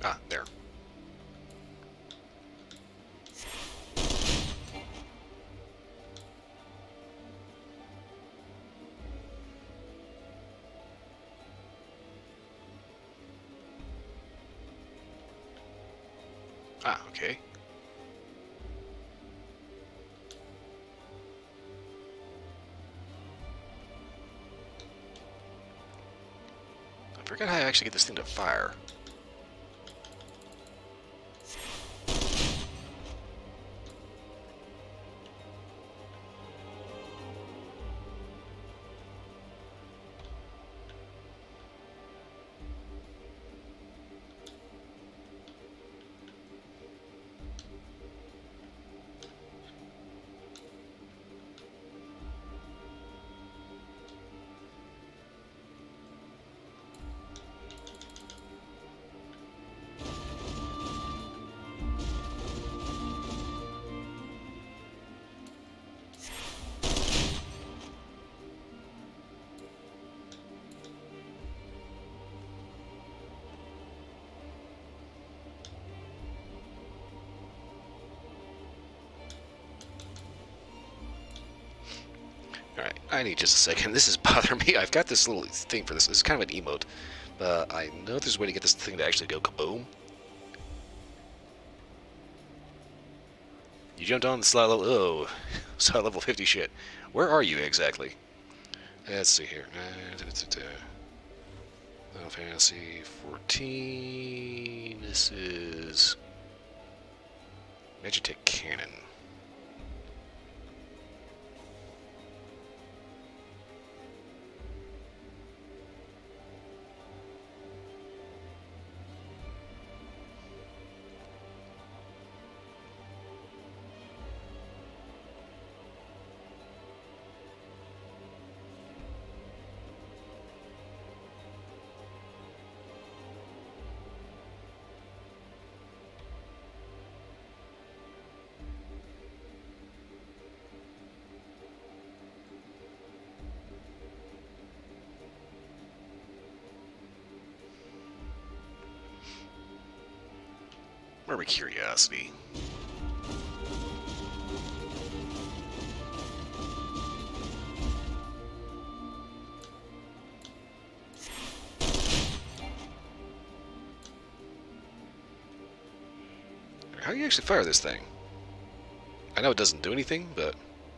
Ah, there. Ah, okay. I forgot how I actually get this thing to fire. Alright, I need just a second. This is bothering me. I've got this little thing for this. This is kind of an emote. But I know there's a way to get this thing to actually go kaboom. You jumped on the slot level. Oh, slot level 50 shit. Where are you exactly? Let's see here. Final Fantasy 14. This is Magitech Cannon. Morbid curiosity. How do you actually fire this thing? I know it doesn't do anything, but...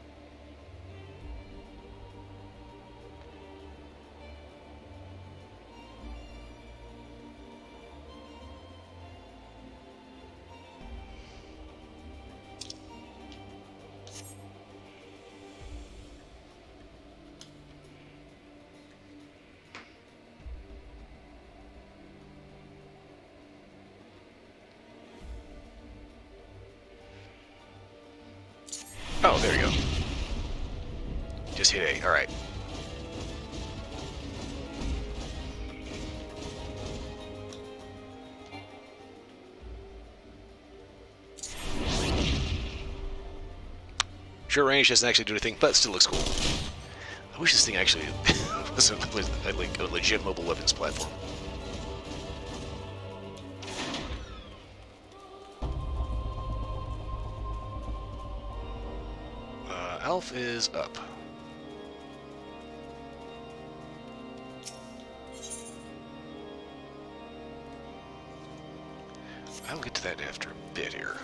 Oh, there you go. Just hit A. Alright. Sure, range doesn't actually do anything, but it still looks cool. I wish this thing actually was like a legit mobile weapons platform. Alf is up. I'll get to that after a bit here.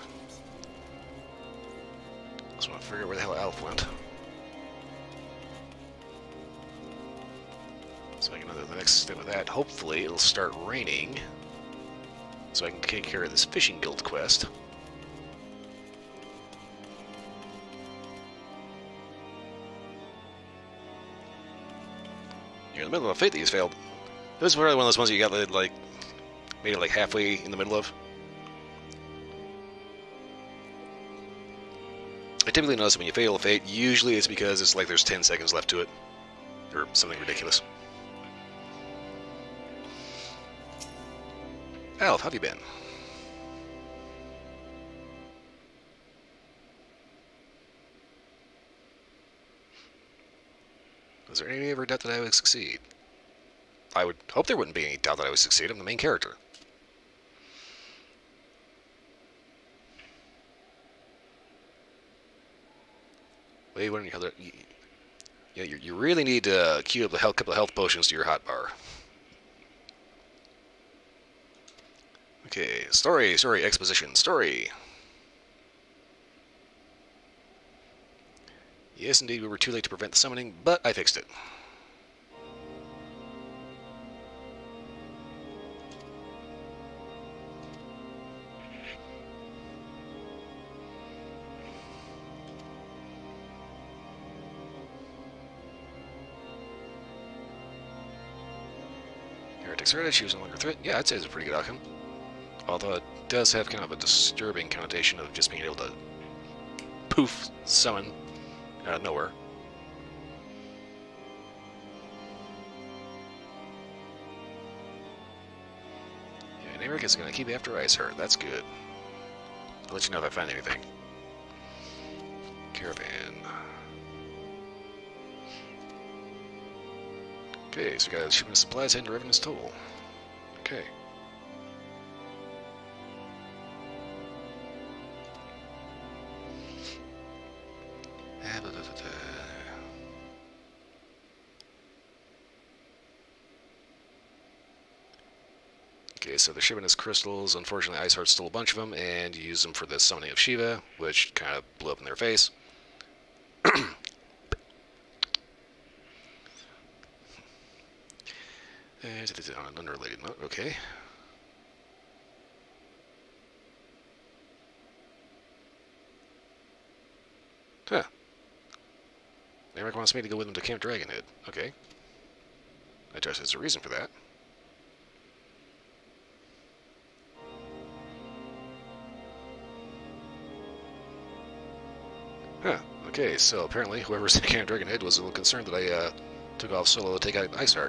Just want to figure out where the hell Alf went. So I can do the next step of that. Hopefully it'll start raining, so I can take care of this fishing guild quest. You're in the middle of a fate that you failed. This is probably one of those ones you got like made it like halfway in the middle of. I typically notice when you fail a fate, usually it's because it's like there's 10 seconds left to it, or something ridiculous. Alf, how have you been? Was there any ever doubt that I would succeed? I would hope there wouldn't be any doubt that I would succeed. I'm the main character. Wait, what any other? Yeah, you really need to queue up a couple of health potions to your hotbar. Okay, story, exposition, story. Yes, indeed, we were too late to prevent the summoning, but I fixed it. Heretics Reddit, she was no longer a threat. Yeah, I'd say it's a pretty good outcome. Although it does have kind of a disturbing connotation of just being able to poof summon out of nowhere. Yeah, and Eric is going to keep after Iceheart. That's good. I'll let you know if I find anything. Caravan. Okay, so we got shipment of supplies heading to Revenant's Toll. Okay. Okay, so the shipment is crystals. Unfortunately, Iceheart stole a bunch of them, and you use them for the summoning of Shiva, which kind of blew up in their face. On an unrelated note, okay. Huh. Eric wants me to go with him to Camp Dragonhead. Okay. I trust there's a reason for that. Huh. Okay, so apparently whoever's at Camp Dragonhead was a little concerned that I took off solo to take out Iceheart.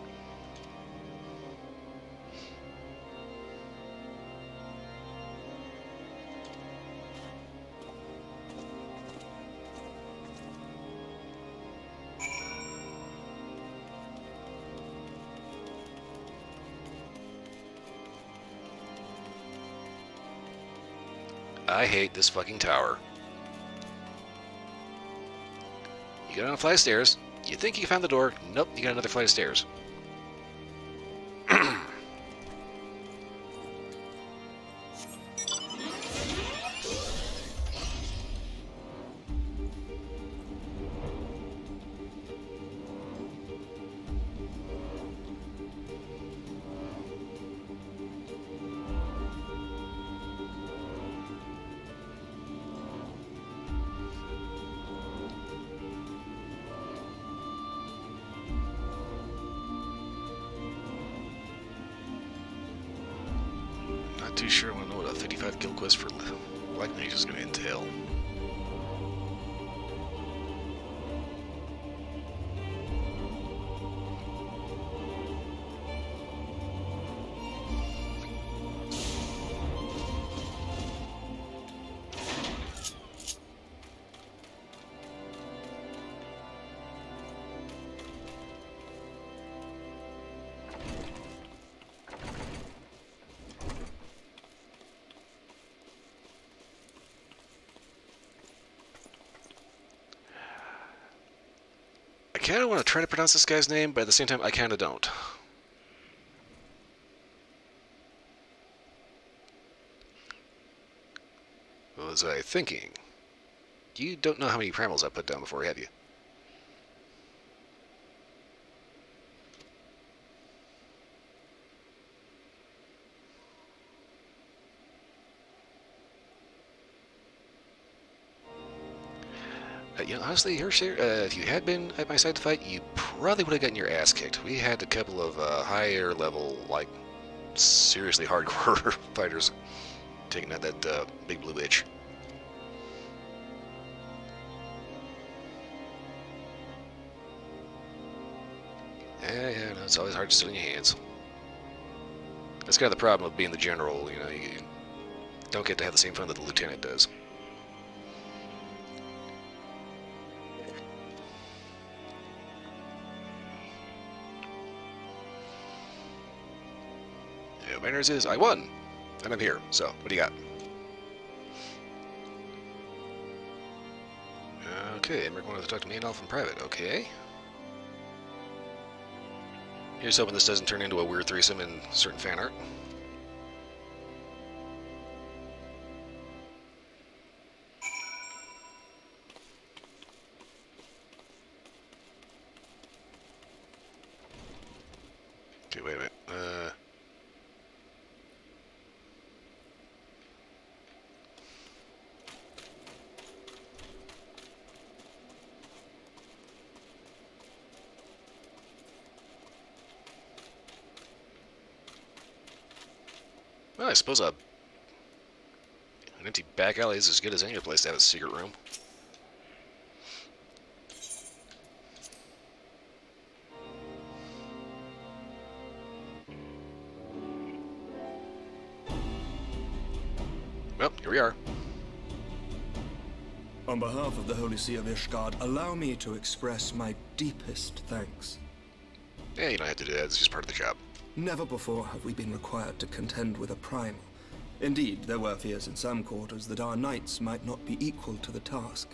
I hate this fucking tower. You get on a flight of stairs, you think you found the door, nope, you got another flight of stairs. Too sure I want to know what a 55 kill quest for Black Mage is going to entail. I kind of want to try to pronounce this guy's name, but at the same time, I kind of don't. What was I thinking? You don't know how many primals I put down before, have you? You know, honestly, if you had been at my side to fight, you probably would have gotten your ass kicked. We had a couple of higher level, like, seriously hardcore fighters taking out that big blue bitch. Yeah, no, it's always hard to sit on your hands. That's kind of the problem of being the general, you know, you don't get to have the same fun that the lieutenant does. Manners is, I won, and I'm here, so, what do you got? Okay, Emmerich wanted to talk to Mandalf in private. Okay. Here's hoping this doesn't turn into a weird threesome in certain fan art. Okay, wait a minute. Well, I suppose an empty back alley is as good as any place to have a secret room. Well, here we are. On behalf of the Holy See of Ishgard, allow me to express my deepest thanks. Yeah, you don't have to do that. It's just part of the job. Never before have we been required to contend with a primal. Indeed, there were fears in some quarters that our knights might not be equal to the task.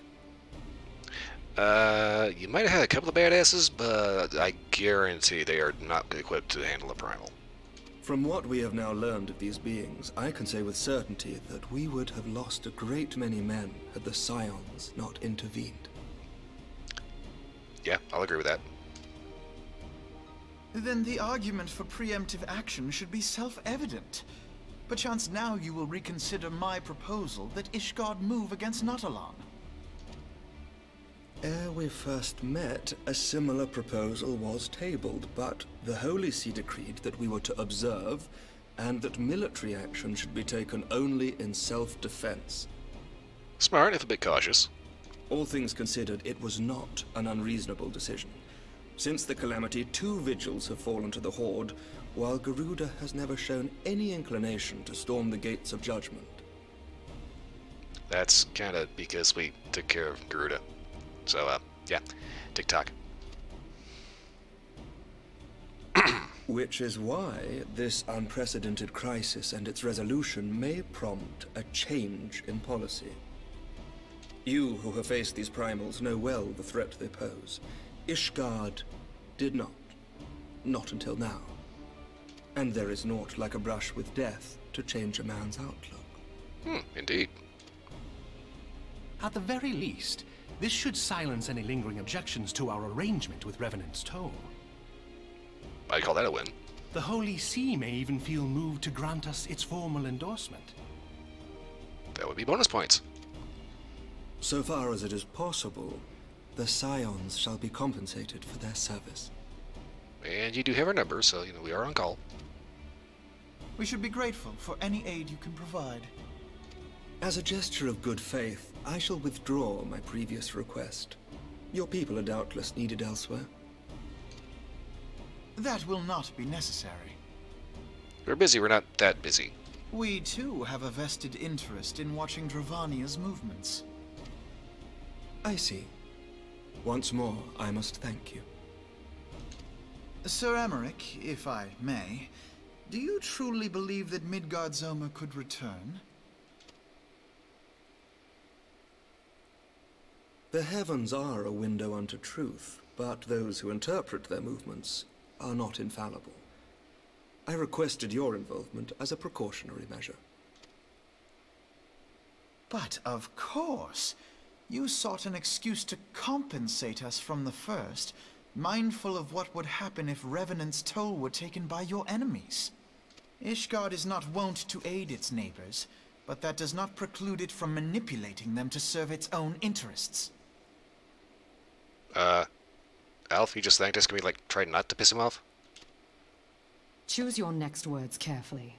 You might have had a couple of badasses, but I guarantee they are not equipped to handle a primal. From what we have now learned of these beings, I can say with certainty that we would have lost a great many men had the Scions not intervened. Yeah, I'll agree with that. Then the argument for preemptive action should be self-evident. Perchance now you will reconsider my proposal that Ishgard move against Natalan. Ere we first met, a similar proposal was tabled, but the Holy See decreed that we were to observe, and that military action should be taken only in self-defense. Smart, if a bit cautious. All things considered, it was not an unreasonable decision. Since the calamity, 2 vigils have fallen to the Horde, while Garuda has never shown any inclination to storm the gates of judgment. That's kinda because we took care of Garuda. So, yeah, tick-tock. Which is why this unprecedented crisis and its resolution may prompt a change in policy. You who have faced these primals know well the threat they pose. Ishgard did not. Not until now. And there is naught like a brush with death to change a man's outlook. Indeed. At the very least, this should silence any lingering objections to our arrangement with Revenant's Toll. I'd call that a win. The Holy See may even feel moved to grant us its formal endorsement. That would be bonus points. So far as it is possible, the Scions shall be compensated for their service. And you do have our number, so, we are on call. We should be grateful for any aid you can provide. As a gesture of good faith, I shall withdraw my previous request. Your people are doubtless needed elsewhere. That will not be necessary. We're busy, we're not that busy. We, too, have a vested interest in watching Dravania's movements. I see. Once more, I must thank you. Sir Emmerich, if I may, do you truly believe that Midgard-Zoma could return? The heavens are a window unto truth, but those who interpret their movements are not infallible. I requested your involvement as a precautionary measure. But of course, you sought an excuse to compensate us from the first, mindful of what would happen if Revenant's Toll were taken by your enemies. Ishgard is not wont to aid its neighbors, but that does not preclude it from manipulating them to serve its own interests. Alf, you just thanked us. Can we, try not to piss him off? Choose your next words carefully.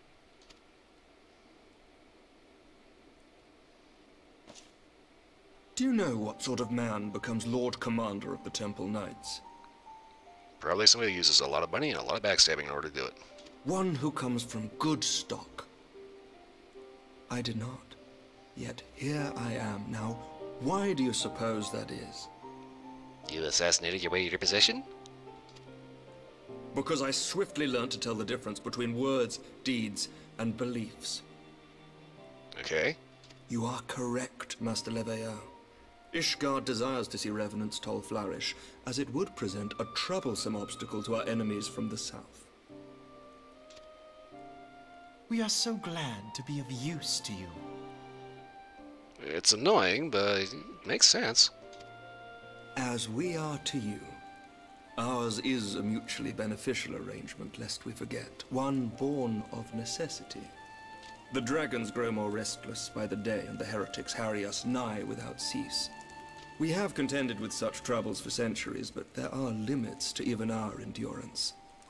Do you know what sort of man becomes Lord Commander of the Temple Knights? Probably somebody who uses a lot of money and a lot of backstabbing in order to do it. One who comes from good stock. I did not. Yet here I am. Now, why do you suppose that is? You assassinated your way to your position? Because I swiftly learned to tell the difference between words, deeds, and beliefs. Okay. You are correct, Master Leveilleur. Ishgard desires to see Revenant's toll flourish, as it would present a troublesome obstacle to our enemies from the south. We are so glad to be of use to you. It's annoying, but it makes sense. As we are to you. Ours is a mutually beneficial arrangement, lest we forget, one born of necessity. The dragons grow more restless by the day, and the heretics harry us nigh without cease. We have contended with such troubles for centuries, but there are limits to even our endurance.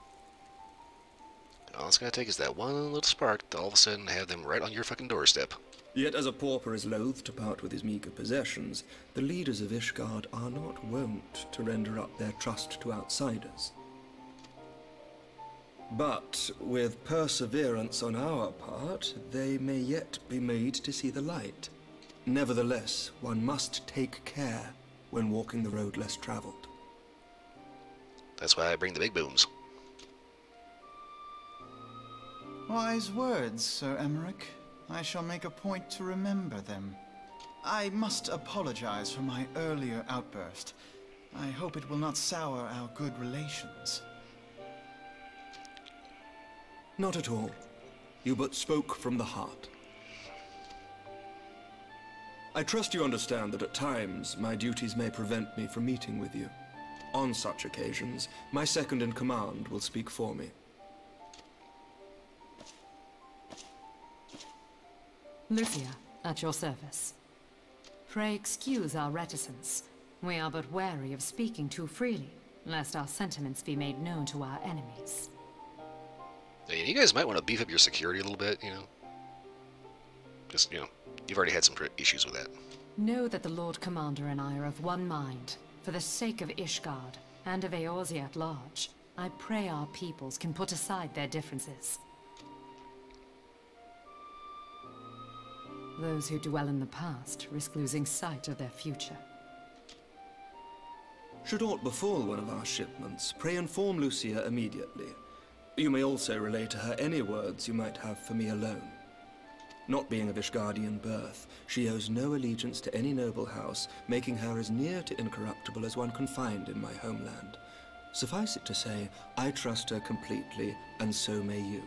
All it's gonna take is that one little spark to all of a sudden have them right on your fucking doorstep. Yet as a pauper is loath to part with his meager possessions, the leaders of Ishgard are not wont to render up their trust to outsiders. But with perseverance on our part, they may yet be made to see the light. Nevertheless, one must take care when walking the road less traveled. That's why I bring the big booms. Wise words, Sir Emmerich. I shall make a point to remember them. I must apologize for my earlier outburst. I hope it will not sour our good relations. Not at all. You but spoke from the heart. I trust you understand that at times my duties may prevent me from meeting with you. On such occasions, my second-in-command will speak for me. Lucia, at your service. Pray excuse our reticence. We are but wary of speaking too freely, lest our sentiments be made known to our enemies. Hey, you guys might want to beef up your security a little bit, you know. Just, you know, you've already had some issues with that. Know that the Lord Commander and I are of one mind. For the sake of Ishgard, and of Eorzea at large, I pray our peoples can put aside their differences. Those who dwell in the past risk losing sight of their future. Should aught befall one of our shipments, pray inform Lucia immediately. You may also relay to her any words you might have for me alone. Not being of Ishgardian birth, she owes no allegiance to any noble house, making her as near to incorruptible as one can find in my homeland. Suffice it to say, I trust her completely, and so may you.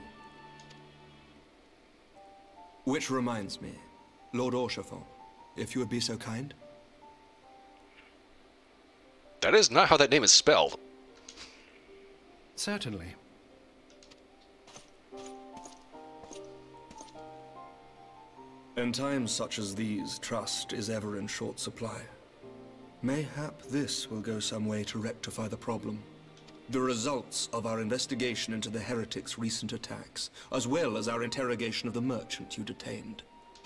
Which reminds me, Lord Orshafon, if you would be so kind. That is not how that name is spelled. Certainly. In times such as these, trust is ever in short supply. Mayhap this will go some way to rectify the problem. The results of our investigation into the heretics' recent attacks, as well as our interrogation of the merchant you detained.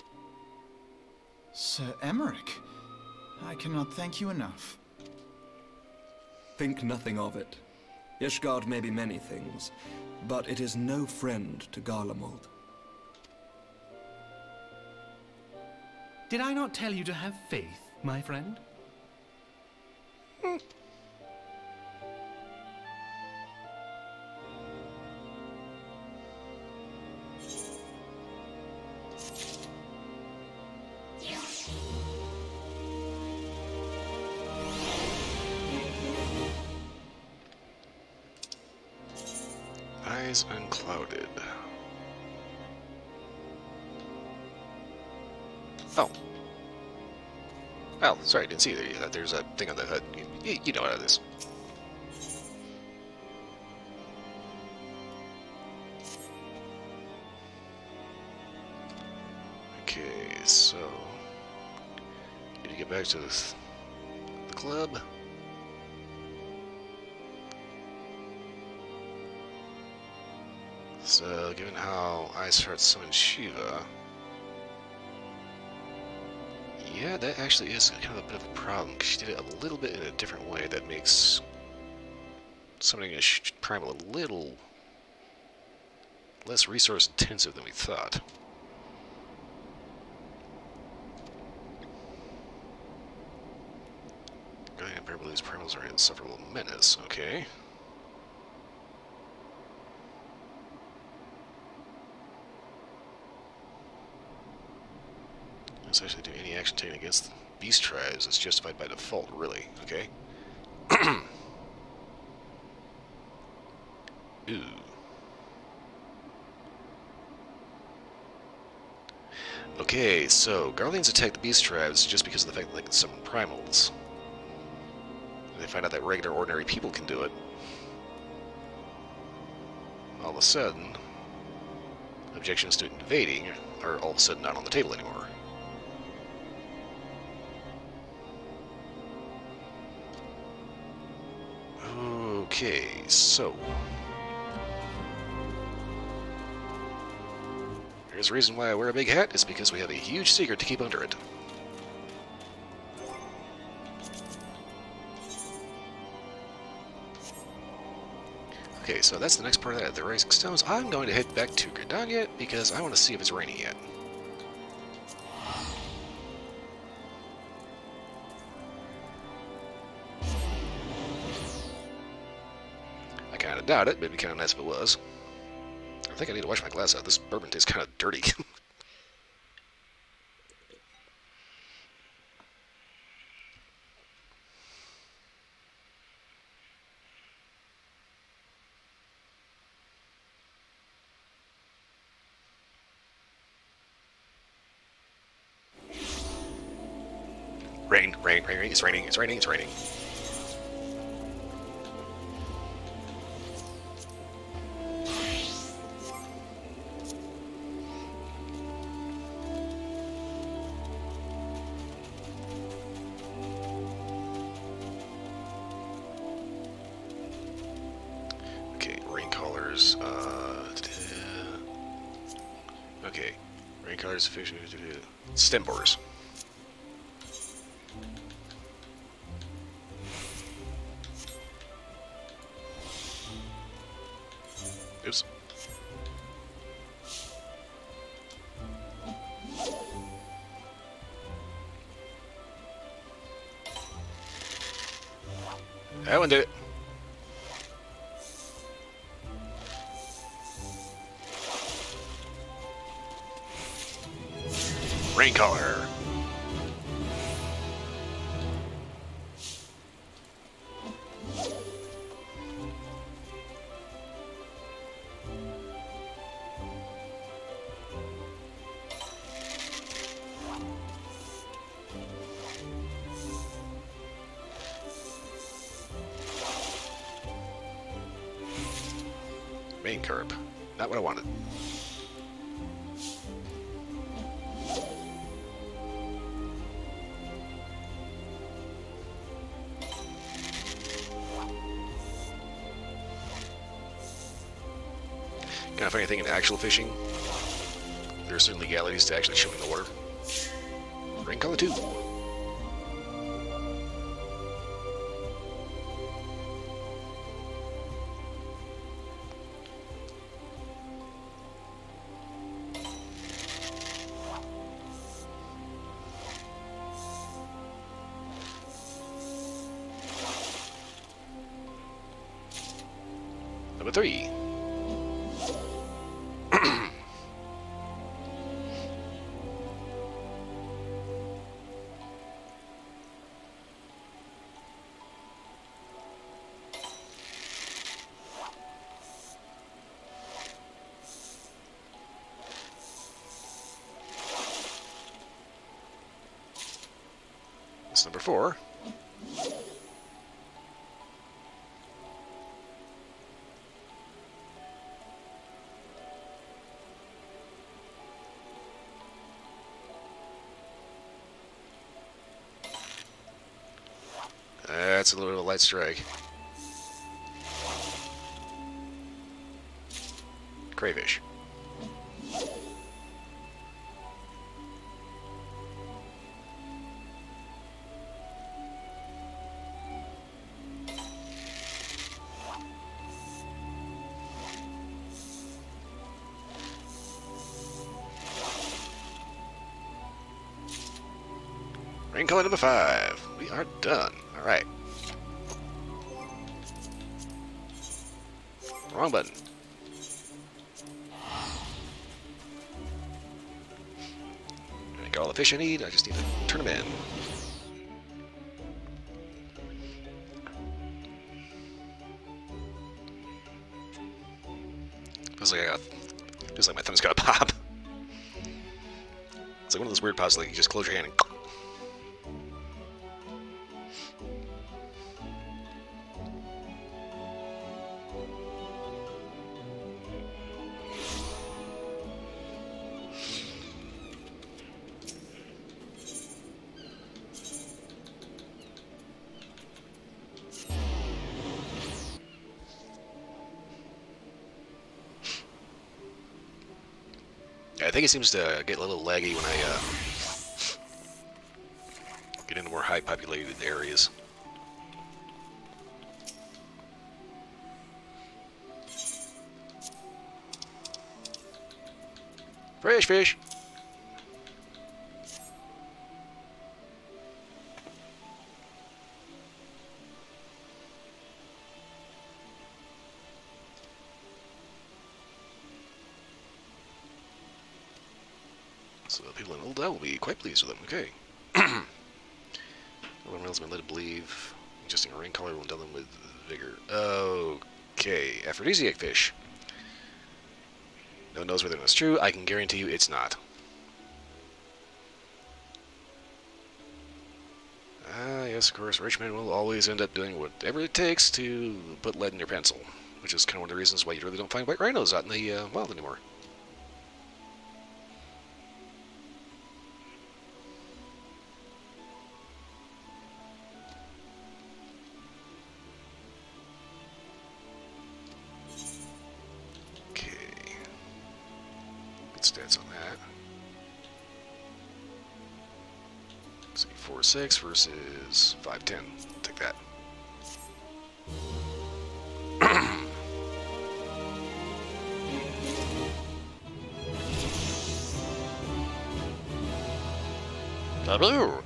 Sir Emmerich, I cannot thank you enough. Think nothing of it. Ishgard may be many things, but it is no friend to Garlemald. Did I not tell you to have faith, my friend? Eyes unclouded. Oh. Oh, sorry, I didn't see that. There's a thing on the HUD. You know how it is. Okay, so... need to get back to the club. So, given how Iceheart summoned Shiva... yeah, that actually is kind of a bit of a problem, because she did it a little bit in a different way that makes summoning a primal a little less resource intensive than we thought. Guardian apparently these primals are an insufferable menace, okay. Let's actually do any action taken against beast tribes, it's justified by default, really. Okay. Ooh. Okay, so Garleans attack the beast tribes just because of the fact that they can summon primals. They find out that regular, ordinary people can do it. All of a sudden, objections to invading are all of a sudden not on the table anymore. Okay, so here's the reason why I wear a big hat, is because we have a huge secret to keep under it. Okay, so that's the next part of that, the Rising Stones. I'm going to head back to Gridania because I want to see if it's raining yet. I kind of doubt it, but it'd be kind of nice if it was. I think I need to wash my glass out. This bourbon tastes kind of dirty. Rain, rain, rain, rain. It's raining, it's raining, it's raining. Okay, rain collars. Okay, rain collars, fish, stem borders. Oops. That one did it. Rain collar. Main curb. Not what I wanted. Can I find anything in actual fishing? There are certain legalities to actually showing the water. Rain color 2. Number 3. That's number 4. That's a little bit of a light strike. Crayfish. Rain color number 5. We are done. All right. Wrong button. I got all the fish I need. I just need to turn them in. Feels like my thumb's gonna pop. It's like one of those weird pops, like you just close your hand and. I think it seems to get a little laggy when I get into more high populated areas. Fresh fish! So people in Ul'dah will be quite pleased with them. Okay. Everyone else has been led to believe ingesting a rain color will endow them with vigor. Okay. Aphrodisiac fish. No one knows whether that's true. I can guarantee you it's not. Yes, of course, rich men will always end up doing whatever it takes to put lead in your pencil. Which is kind of one of the reasons why you really don't find white rhinos out in the wild anymore. Stats on that. See, 4-6 versus 5-10. Take that. Taboo.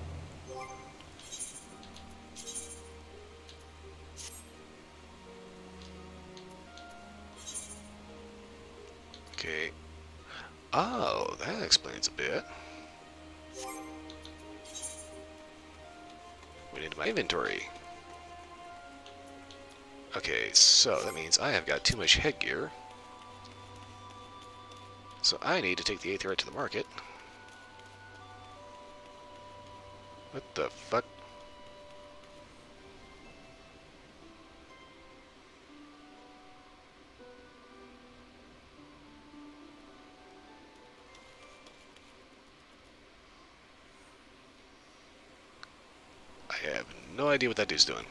Okay. Oh, that explains a bit. Went into my inventory. Okay, so that means I have got too much headgear. So I need to take the Aetheryte to the market. What the fuck? I have no idea what that dude's doing.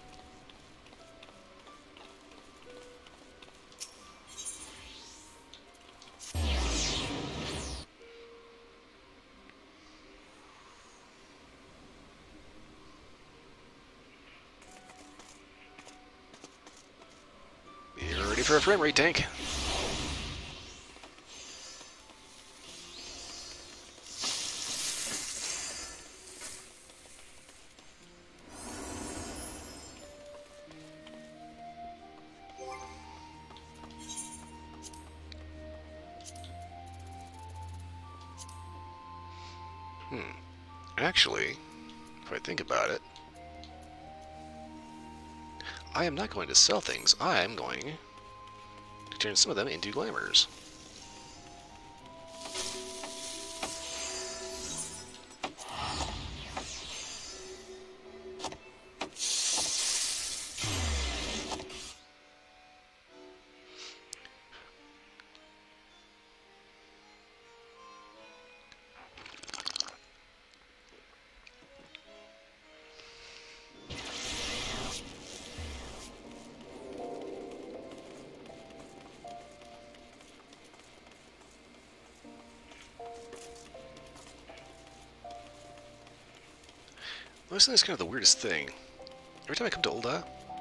You're ready for a frame rate tank. Actually, if I think about it, I am not going to sell things. I am going to turn some of them into glamours. Isn't this kind of the weirdest thing? Every time I come to Ul'dah,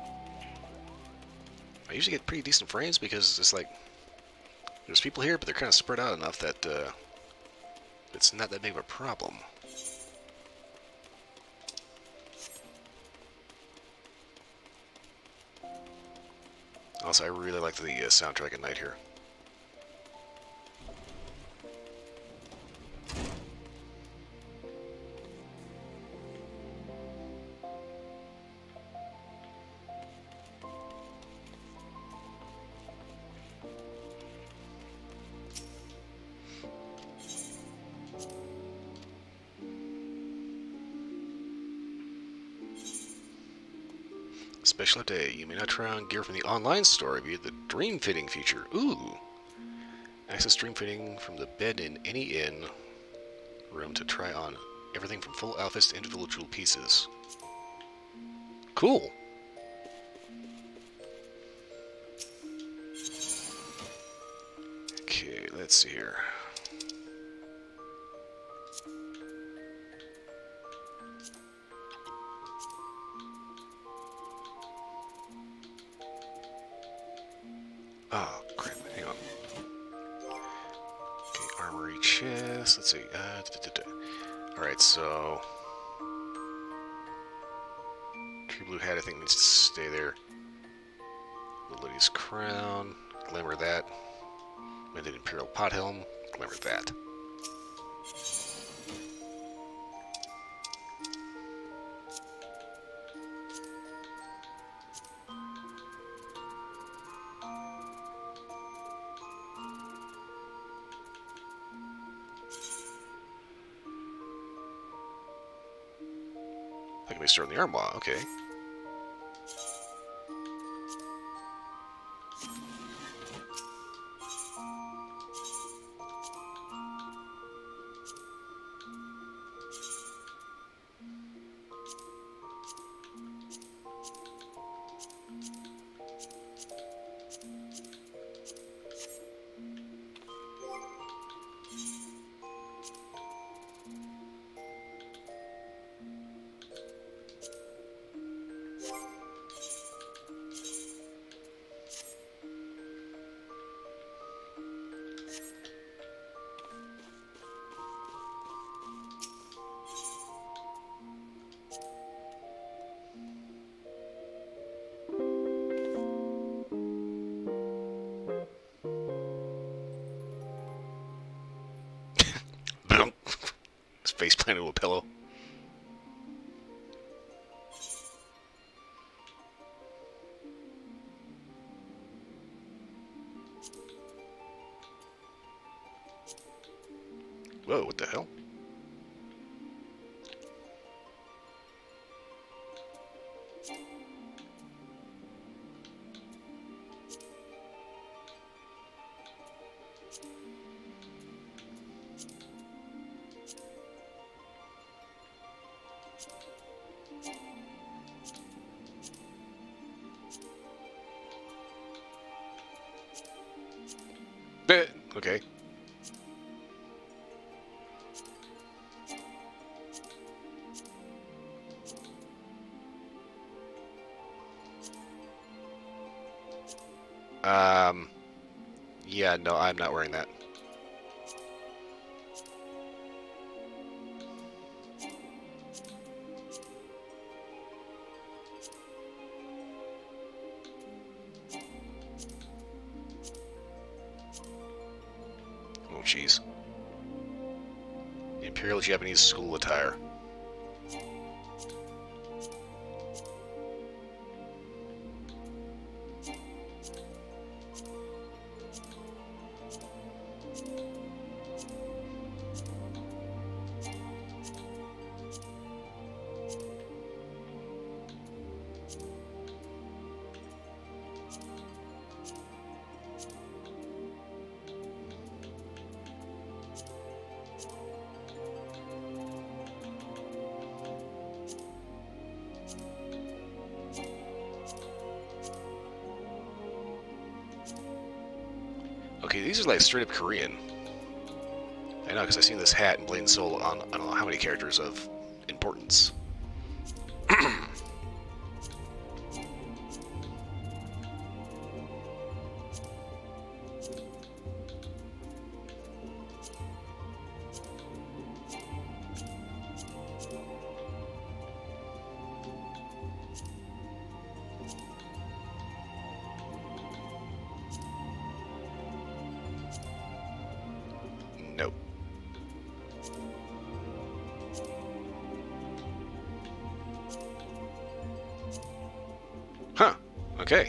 I usually get pretty decent frames because it's like there's people here, but they're kind of spread out enough that it's not that big of a problem. Also, I really like the soundtrack at night here. Special update. You may not try on gear from the online store via the dream fitting feature. Ooh. Access dream fitting from the bed in any inn room to try on everything from full outfits to individual pieces. Cool. Okay, let's see here. Oh, crap. Hang on. Okay, armory chest. Let's see. Alright, so... True blue hat, I think, needs to stay there. The lady's crown. Glamour that. Mended imperial pot helm. Glamour that. That can be stored in the armoire, okay. His face planted to a pillow. Whoa, what the hell? Okay. Yeah, no, I'm not wearing that. Oh, jeez. Imperial Japanese school attire. Okay, these are like straight up Korean. I know, because I've seen this hat in Blade and Soul on I don't know how many characters of importance. Nope. Huh. Okay.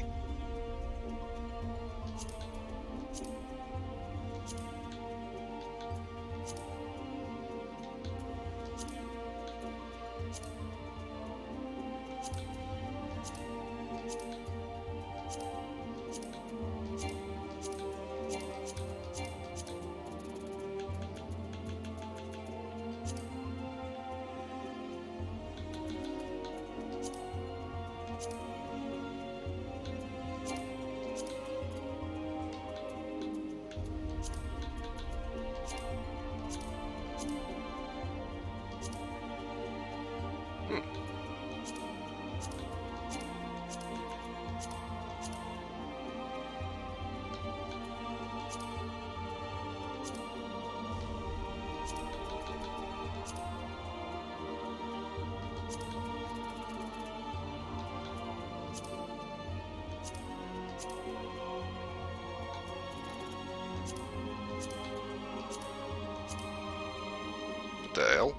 the hell?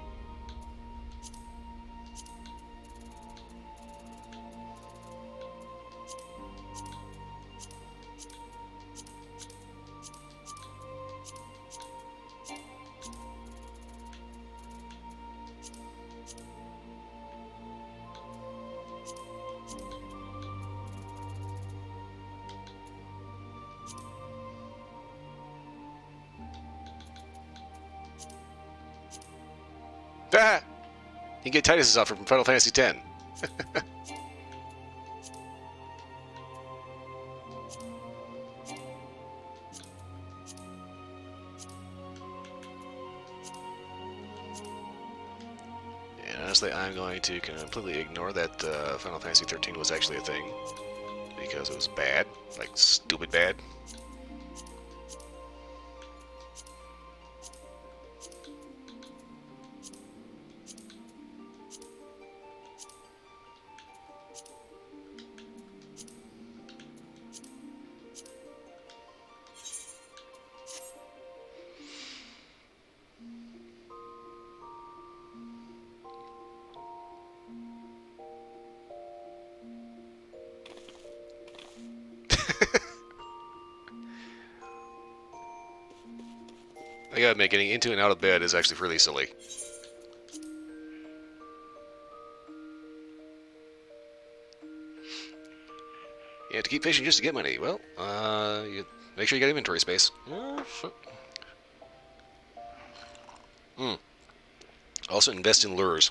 Ah! You can get Titus's offer from Final Fantasy X. And honestly, I'm going to completely ignore that Final Fantasy 13 was actually a thing. Because it was bad. Like, stupid bad. I gotta admit, getting into and out of bed is actually really silly. Yeah, to keep fishing just to get money. Well, you make sure you got inventory space. Also invest in lures.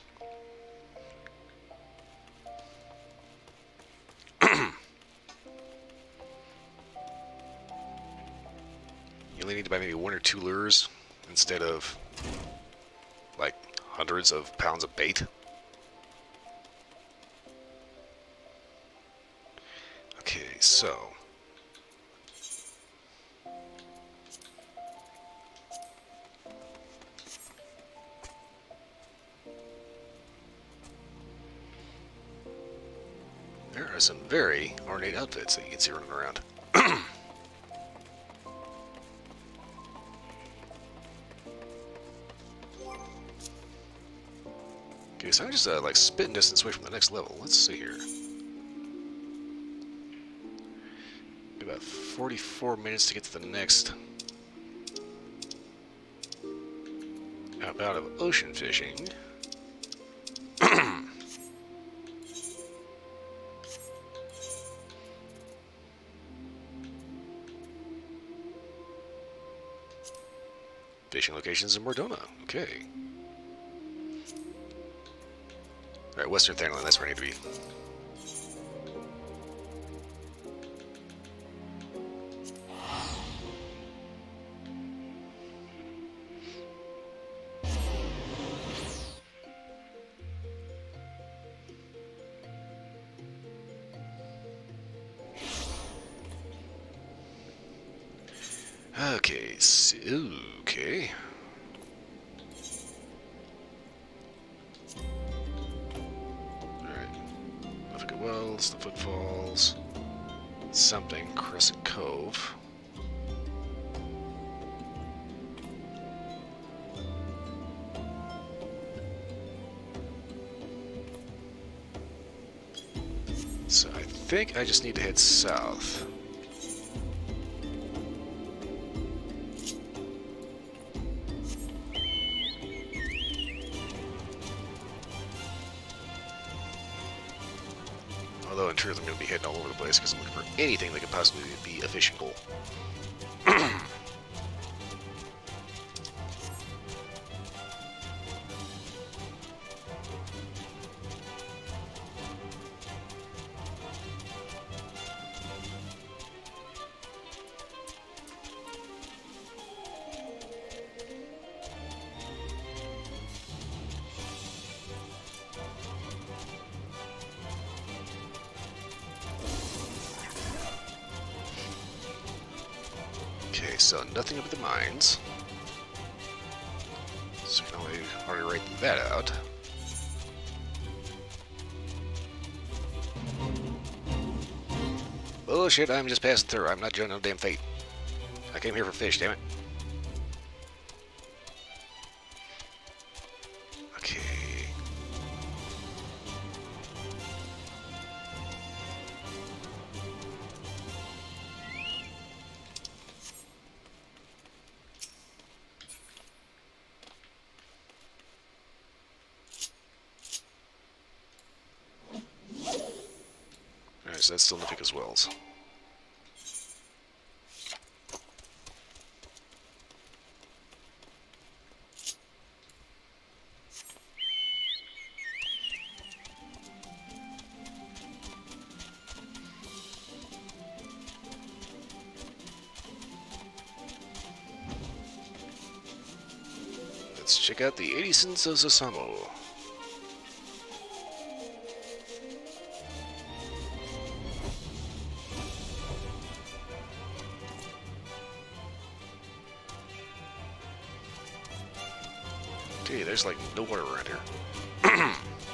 You only need to buy maybe 1 or 2 lures instead of like hundreds of pounds of bait. Okay, so there are some very ornate outfits that you can see running around. Okay, so I'm just like spitting distance away from the next level. Let's see here. About 44 minutes to get to the next outbound of ocean fishing. Fishing locations in Mordona. Okay. Alright, Western Thanalan, that's where I need to be. Okay, so, okay. Wells, the Footfalls, something, Crescent Cove. So I think I just need to head south. Although in truth I'm going to be heading all over the place because I'm looking for anything that could possibly be a fishing pole. Okay, so nothing up at the mines. So we can already write that out. Bullshit, I'm just passing through. I'm not doing no damn fate. I came here for fish, damn it. so that's still Nifika's Wells. Let's check out the Edisons of Zosamo. Gee, there's like no water around here.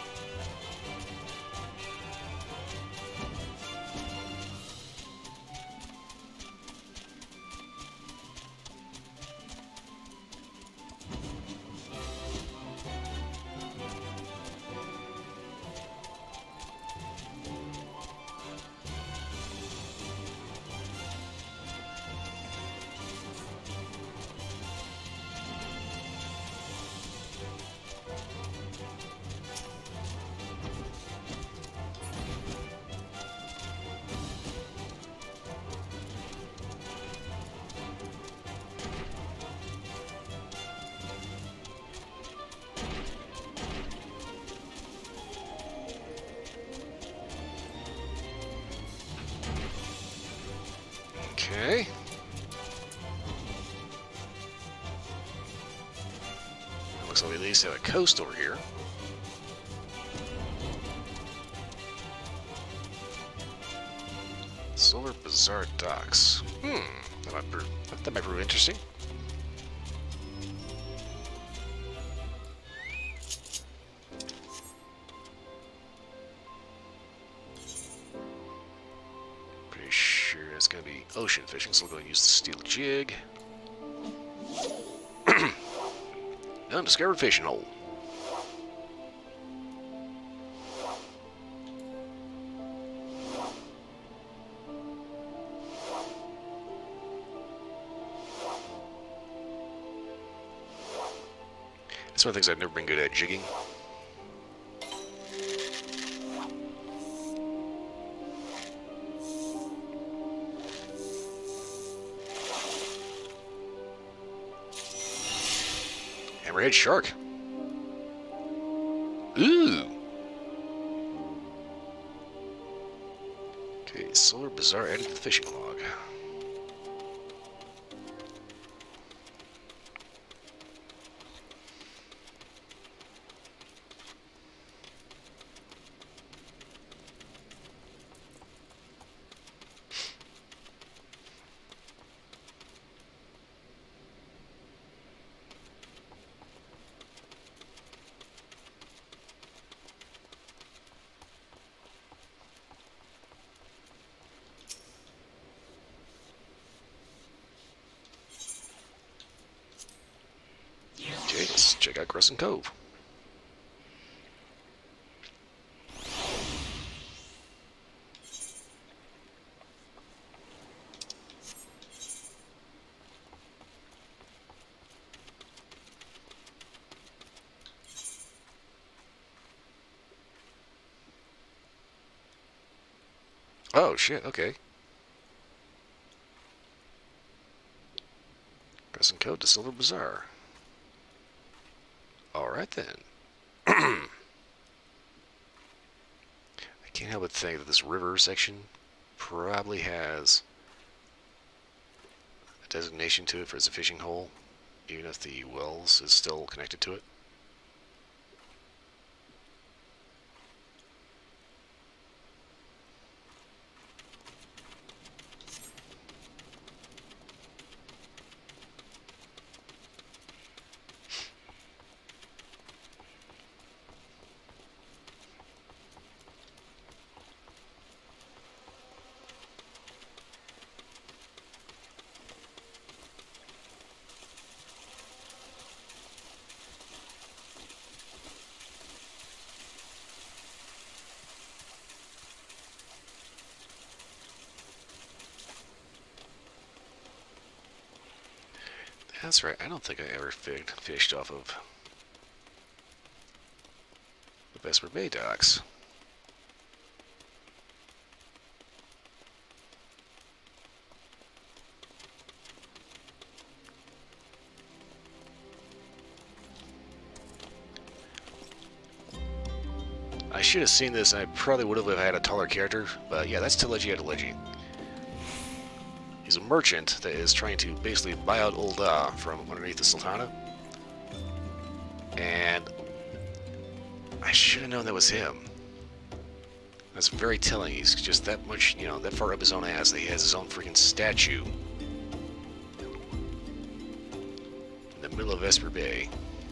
Okay. Looks like we at least have a coast over here. Solar Bazaar Docks. That might prove interesting. Pretty sure it's going to be ocean fishing, so we'll go and use the steel jig. Undiscovered fishing hole. That's one of the things I've never been good at, jigging. Hammerhead shark. Ooh. Okay, Solar Bazaar added to the fishing log. Okay, let's check out Crescent Cove. Oh, shit, okay. Crescent Cove to Solar Bazaar. Alright then. I can't help but think that this river section probably has a designation to it for as a fishing hole, even if the wells is still connected to it. That's right, I don't think I ever fished off of the Vesper Bay docks. should have seen this, and I probably would have had a taller character, but yeah, that's Teleji Adeleji. He's a merchant that is trying to basically buy out Ul'dah from underneath the Sultana. And I should have known that was him. That's very telling. He's just that much, you know, that far up his own ass that he has his own freaking statue in the middle of Vesper Bay.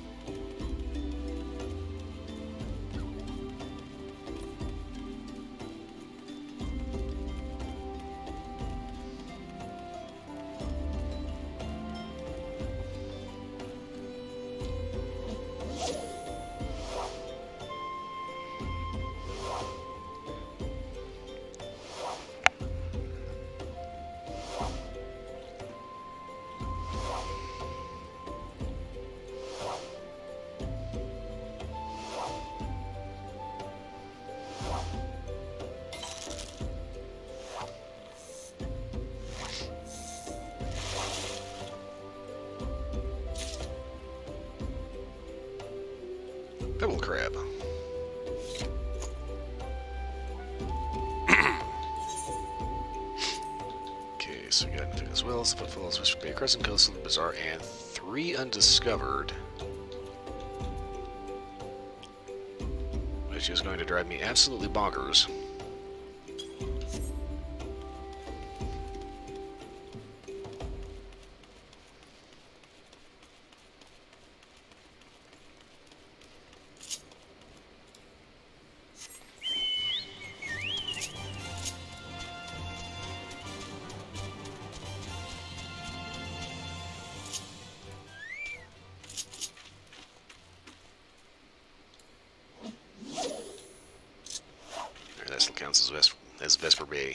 Pebble crab. Okay, so we got anything as well. So footfalls, Vesper Bay, Crescent Coast, Bazaar, and 3 undiscovered. Which is going to drive me absolutely bonkers. That still counts as Vesper Bay.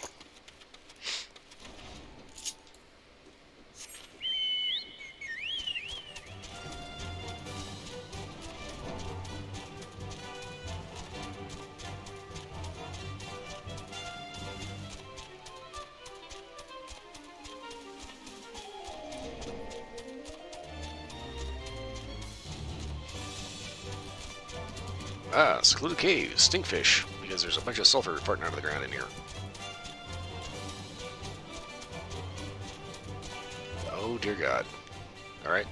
Ah, secluded cave, stinkfish, because there's a bunch of sulfur farting out of the ground in here. Oh dear God. Alright.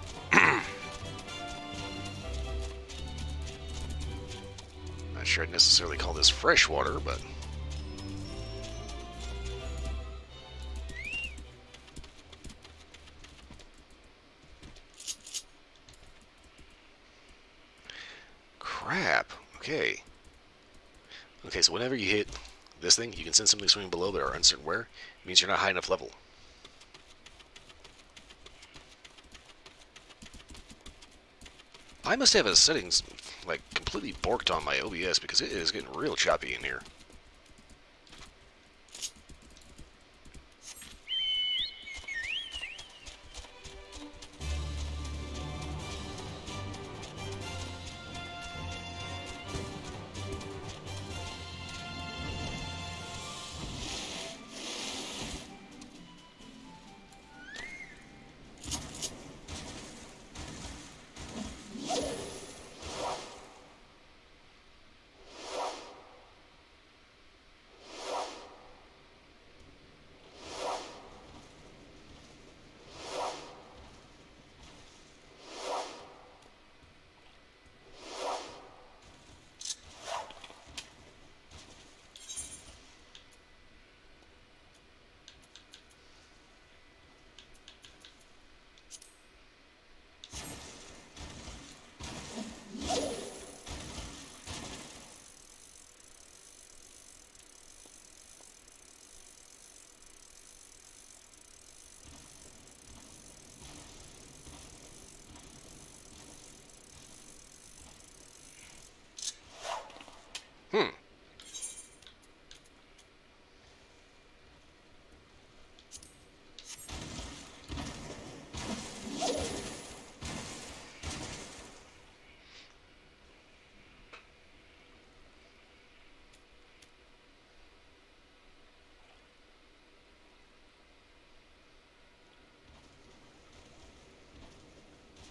Not sure I'd necessarily call this fresh water, but... Crap. Okay. Okay, so whenever you hit this thing, you can send something swimming below but are uncertain where. It means you're not high enough level. I must have a settings, like, completely borked on my OBS because it is getting real choppy in here.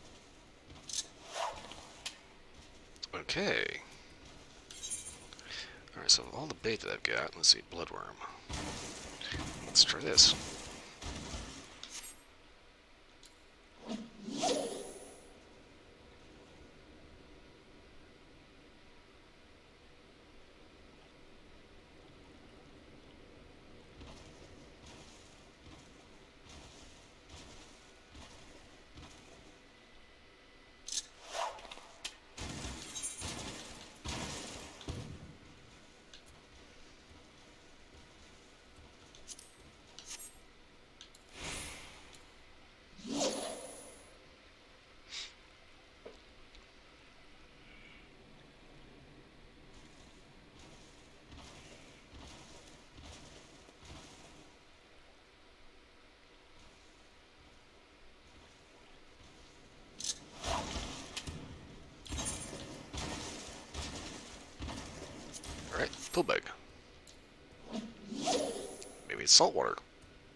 Okay. Alright, so all the bait that I've got, let's see, bloodworm. Let's try this. Alright, pull bag. Maybe it's salt water.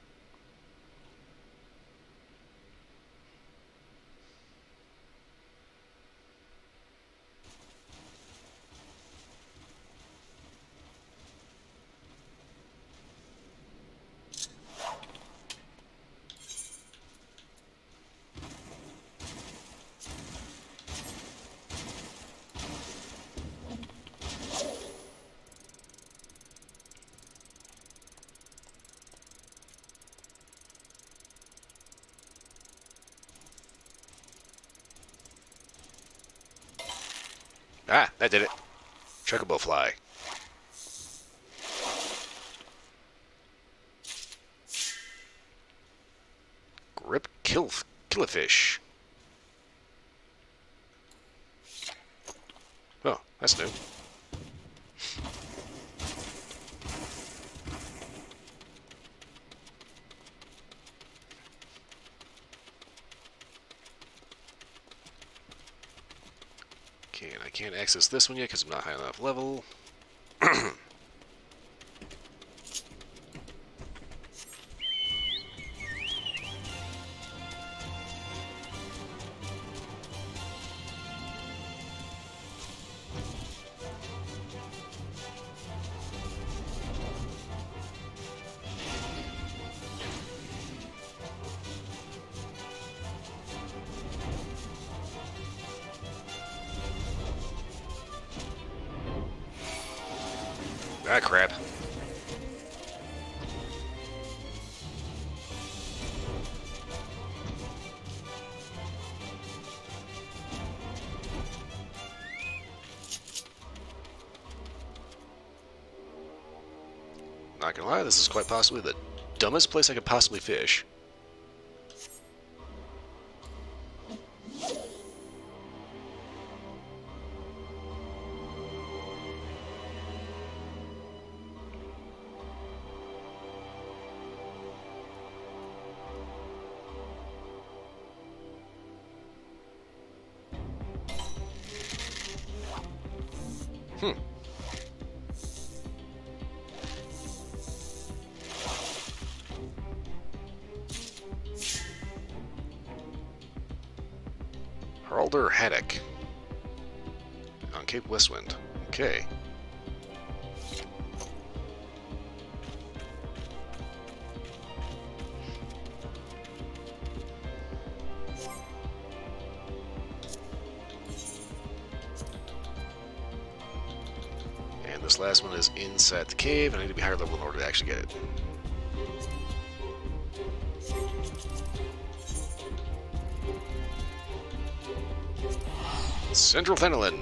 Ah, that did it. Chocobo fly. Grip killifish. Oh, that's new. Okay, and I can't access this one yet because I'm not high enough level. Ah, crap. Not gonna lie, this is quite possibly the dumbest place I could possibly fish. Haralder Haddock on Cape Westwind. Okay. And this last one is inside the cave, and I need to be higher level in order to actually get it. Central Fenelon.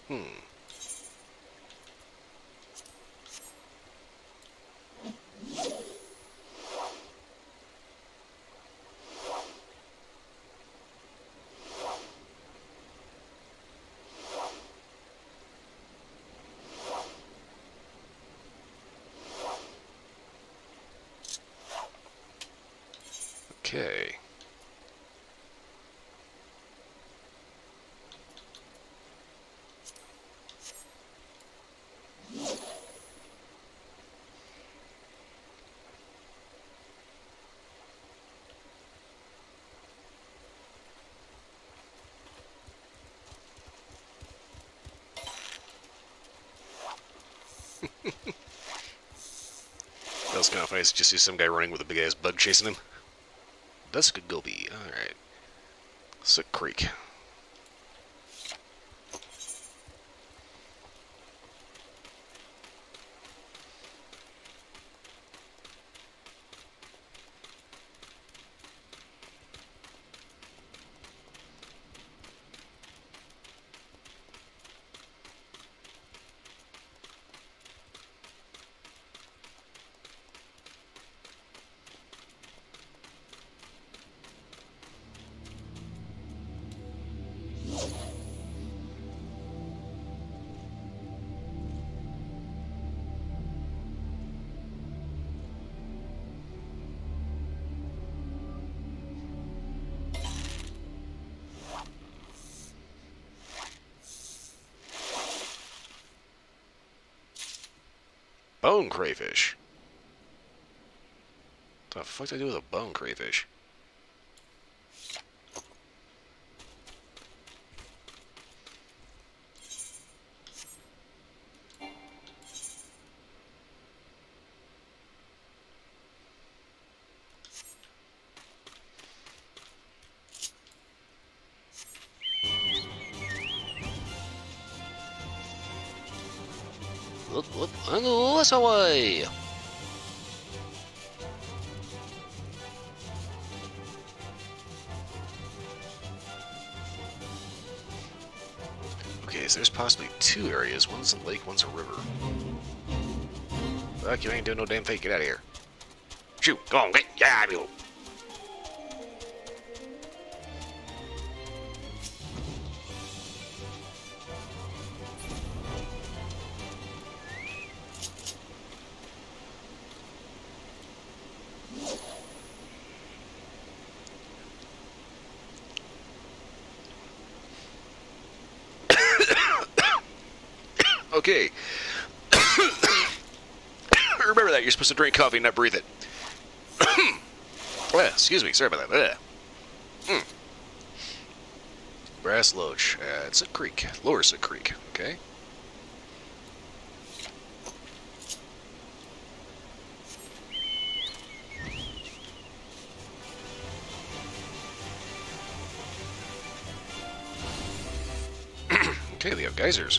Okay. That was kind of funny to just see some guy running with a big ass bug chasing him. That's a good Gobi. Alright. Sook Creek. Bone crayfish. What the fuck do I do with a bone crayfish? What's away? Okay, so there's possibly two areas. One's a lake, one's a river. Fuck, you ain't doing no damn thing. Get out of here. Shoot, go on, get, yeah, you. Okay. Remember that. You're supposed to drink coffee and not breathe it. Excuse me. Sorry about that. Brass Loach. It's a creek. Lower Sook Creek. Okay. Okay, we have geysers.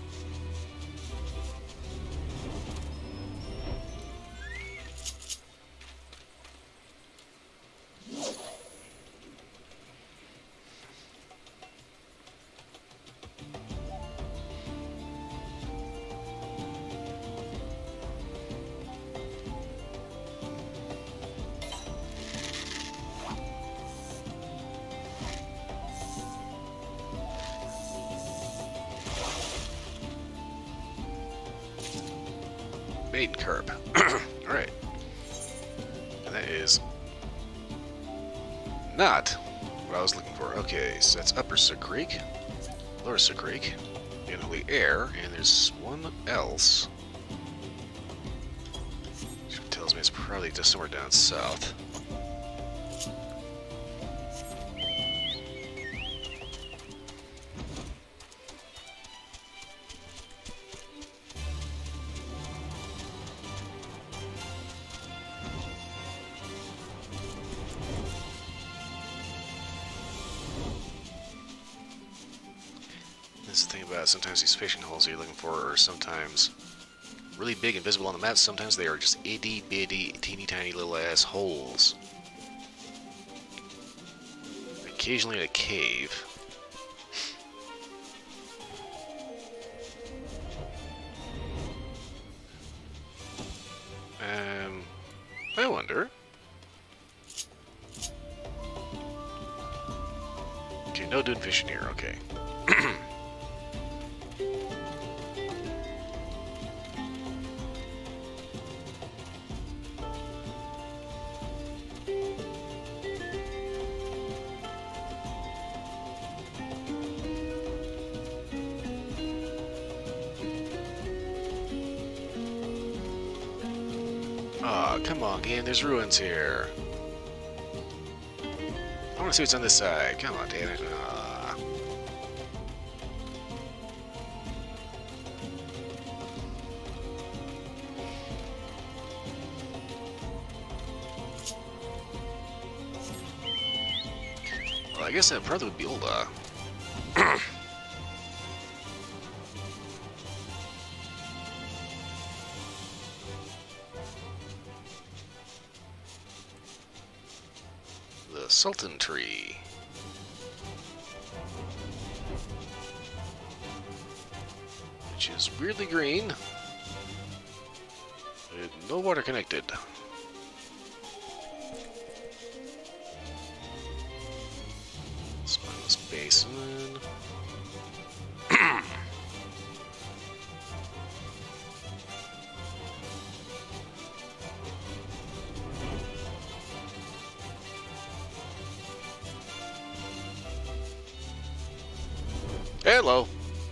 Maiden carp. Alright. And that is not what I was looking for. Okay, so that's Upper Sook Creek, Lower Sook Creek, in Holy Air, and there's one else. Which tells me it's probably just somewhere down south. That's the thing about it. Sometimes these fishing holes you're looking for are sometimes really big and visible on the map. Sometimes they are just itty bitty, teeny tiny little ass holes. Occasionally in a cave. doing fishing here, okay. Aw, come on, game, there's ruins here. I want to see what's on this side. Come on, damn it. Aw. Well, I guess that probably would be old, the Sultan Tree. Which is weirdly green. With no water connected. Spineless Basin. Hello.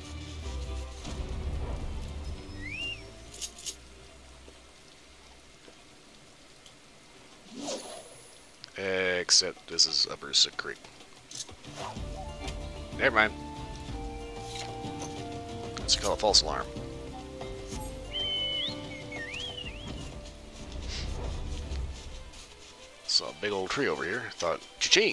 Except this is Upper Sick Creek. Never mind. Let's call it false alarm. Saw a big old tree over here. Thought, cha-ching!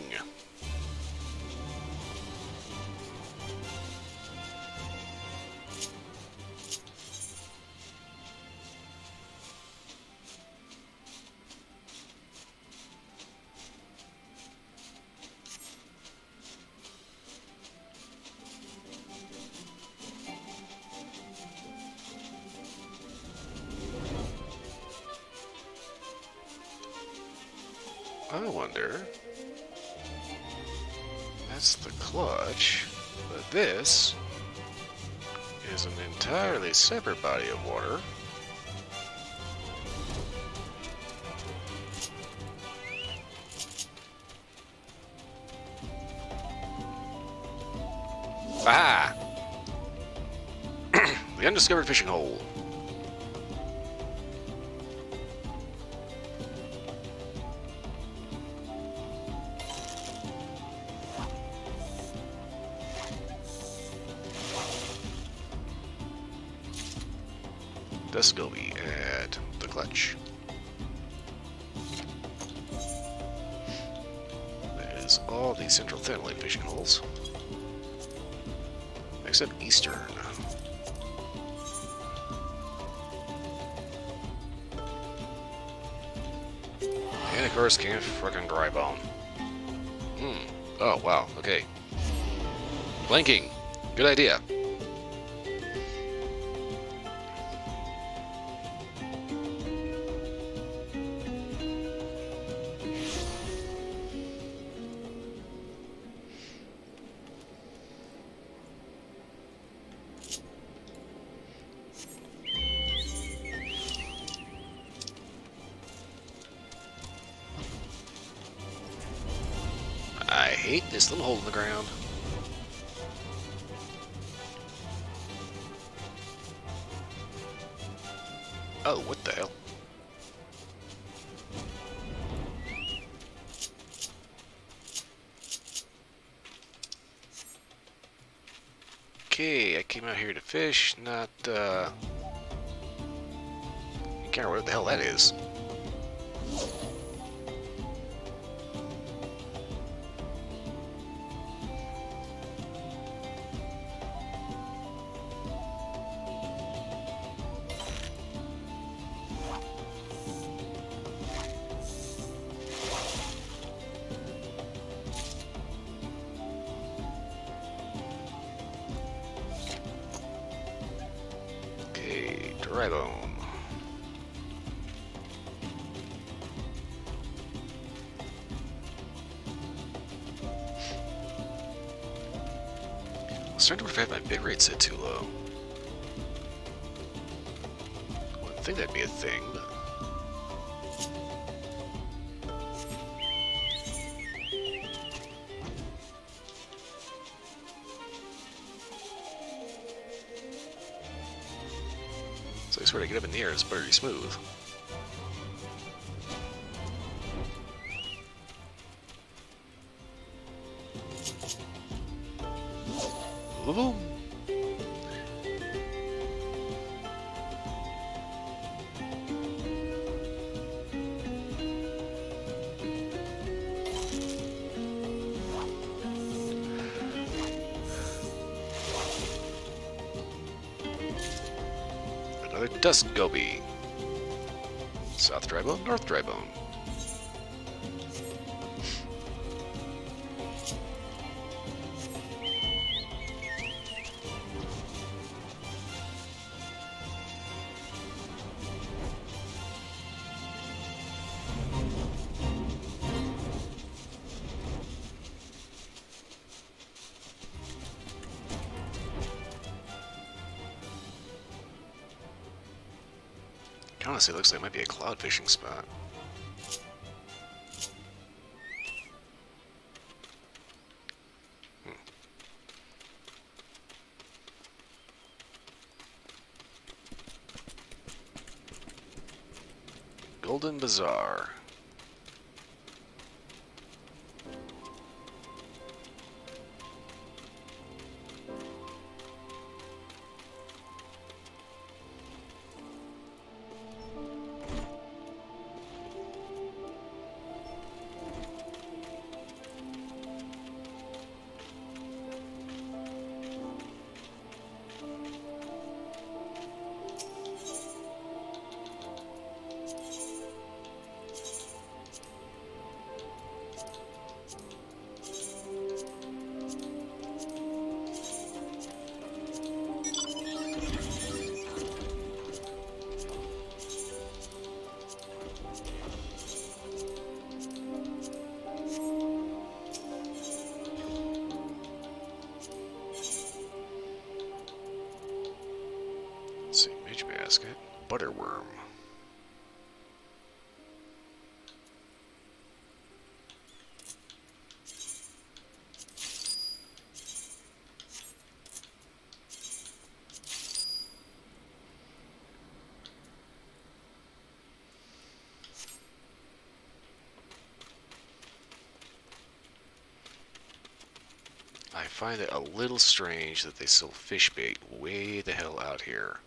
I wonder. That's the clutch, but this is an entirely separate body of water. Ah! The undiscovered fishing hole. Duscovy at the clutch. There's all the central thin-lake fishing holes, except eastern. And of course, can't fucking dry bone. Oh wow. Okay. Blanking. Good idea. I hate this little hole in the ground. Oh, what the hell? Okay, I came out here to fish, not, I can't remember what the hell that is. Dry bone. I was starting to wonder if I had my bitrate set too low. I wouldn't think that'd be a thing, but... So I swear to get up in the air, it's pretty smooth. Boom. Another Dusk Goby. South Drybone, North Drybone. Honestly, it looks like it might be a cloud fishing spot. Golden Bazaar. Basket. Butterworm. I find it a little strange that they sell fish bait way the hell out here.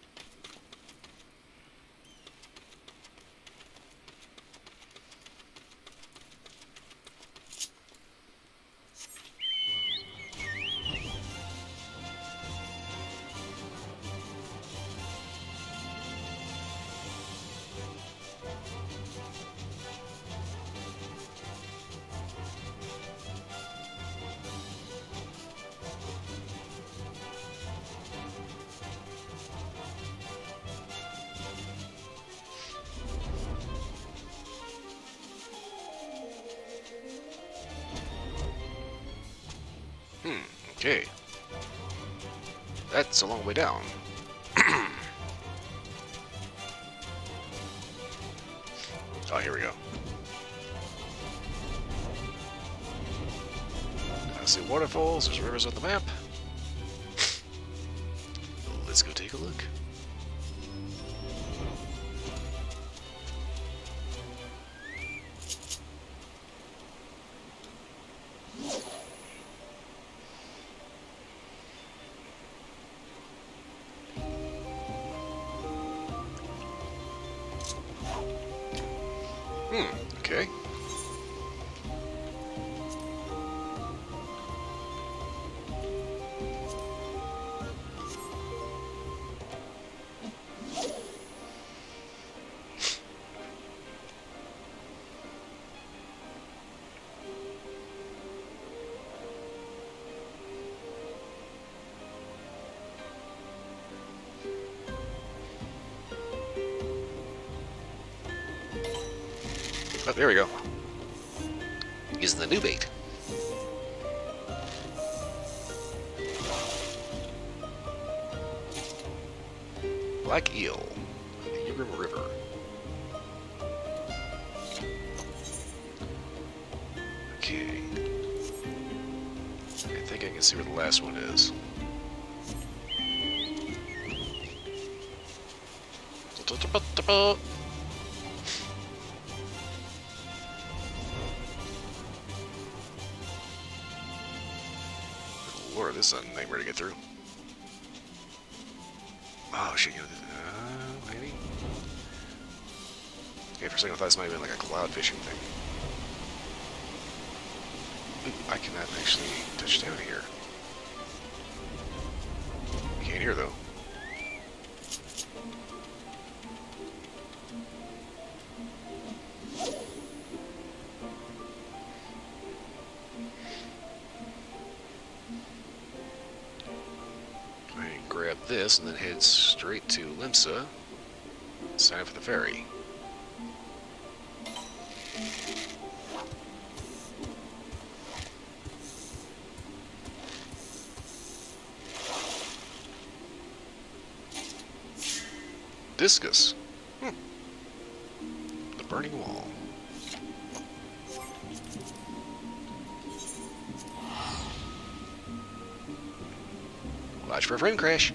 Okay. That's a long way down. Oh, here we go. I see waterfalls, there's rivers on the map. Let's go take a look. Okay. Oh, there we go. Using the new bait. Black Eel, the Yugrim River. Okay. I think I can see where the last one is. Lord, this is a nightmare to get through. Oh shit, you know, maybe? Okay, for a second I thought this might have been like a cloud fishing thing. Ooh, I cannot actually touch down here. I can't hear though. Grab this and then head straight to Limsa. Sign up for the ferry. Discus. The Burning Wall. Watch for a frame crash.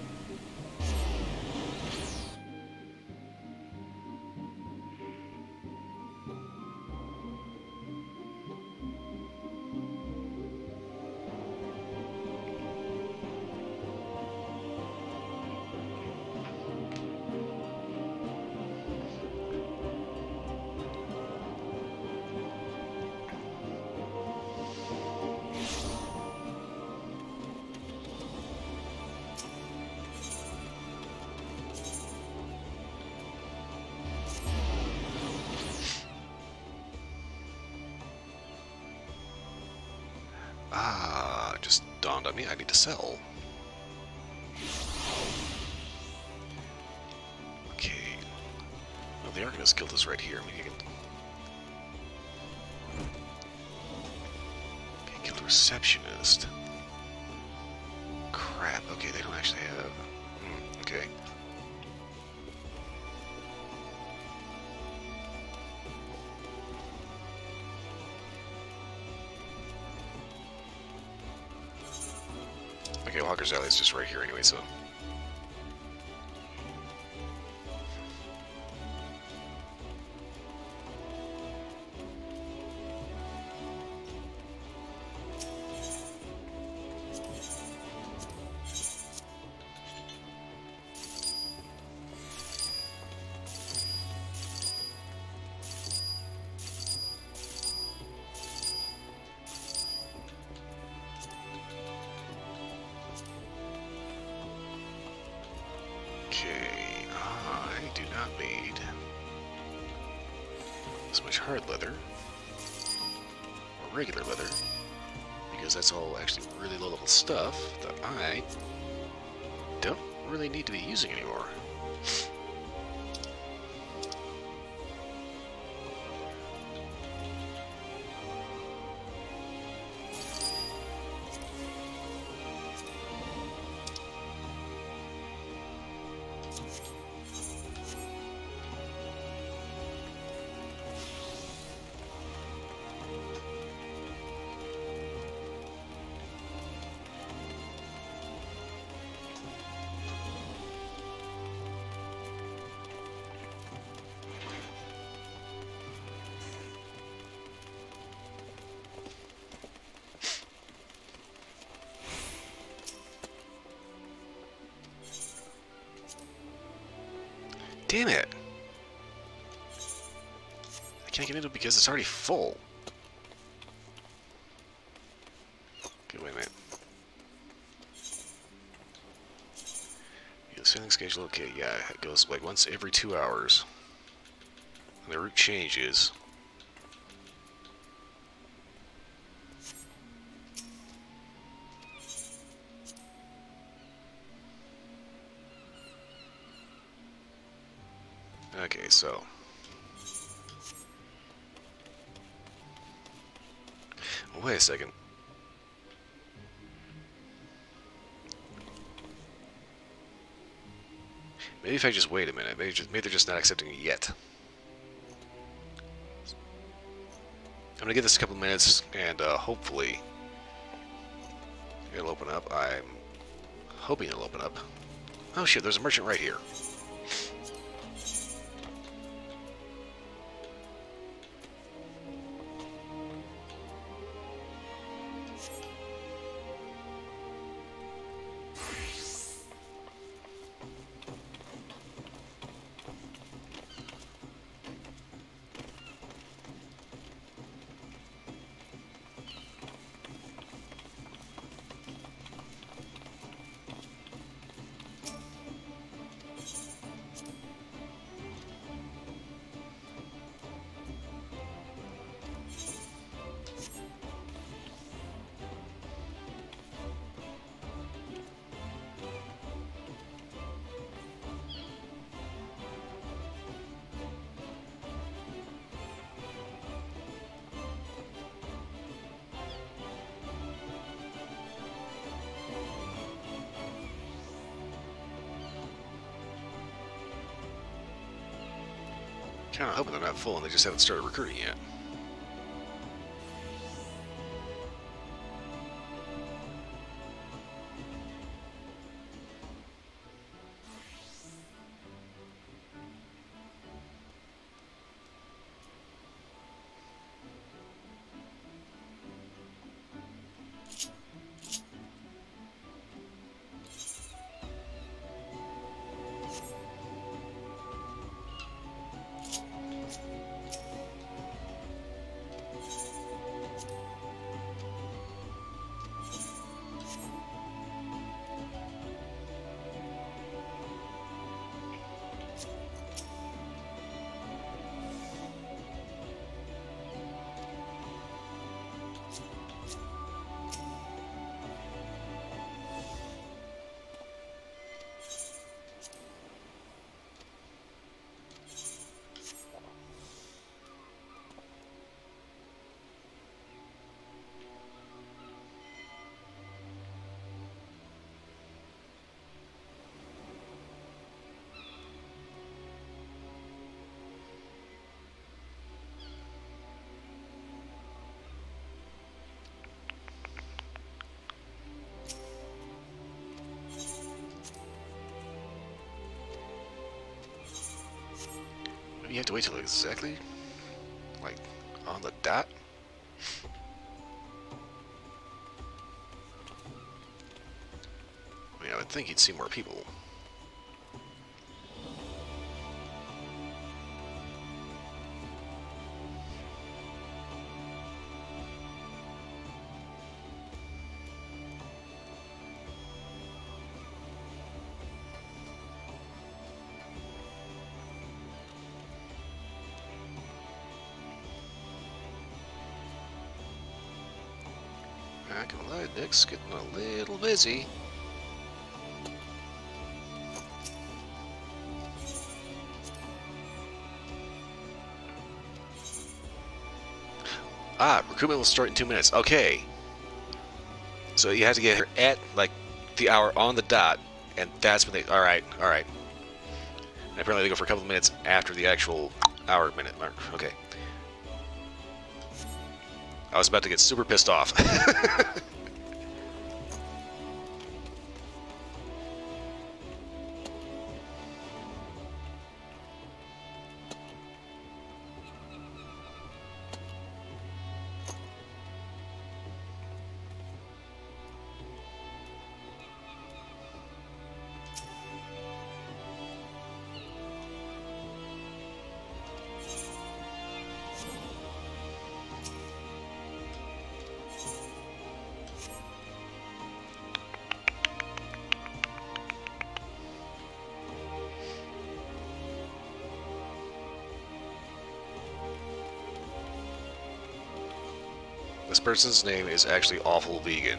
Just dawned on me, I need to sell. Okay. Well, the Arcanist Guild is right here. I mean, you can... Okay, Guild Receptionist. Crap, okay, they don't actually have... okay. Okay, Walker's Alley is just right here anyway, so... Okay, I do not need as much hard leather or regular leather because that's all actually really low level stuff that I don't really need to be using anymore. Damn it! I can't get into it because it's already full. Okay, wait a minute. The sailing schedule, okay, yeah, it goes like once every 2 hours. And the route changes. Okay, so... wait a second. Maybe if I just wait a minute. Maybe they're just not accepting it yet. I'm gonna give this a couple minutes, and hopefully it'll open up. I'm hoping it'll open up. Oh shit, there's a merchant right here. Kind of hoping they're not full and they just haven't started recruiting yet. You have to wait till exactly, like, on the dot? I mean, I would think you'd see more people. Not gonna lie, Nick's getting a little busy. Ah, recruitment will start in 2 minutes. Okay. So you have to get her at, like, the hour on the dot, and that's when they... Alright, alright. And apparently they go for a couple of minutes after the actual hour-minute mark. Okay. I was about to get super pissed off. This person's name is actually Awful Vegan.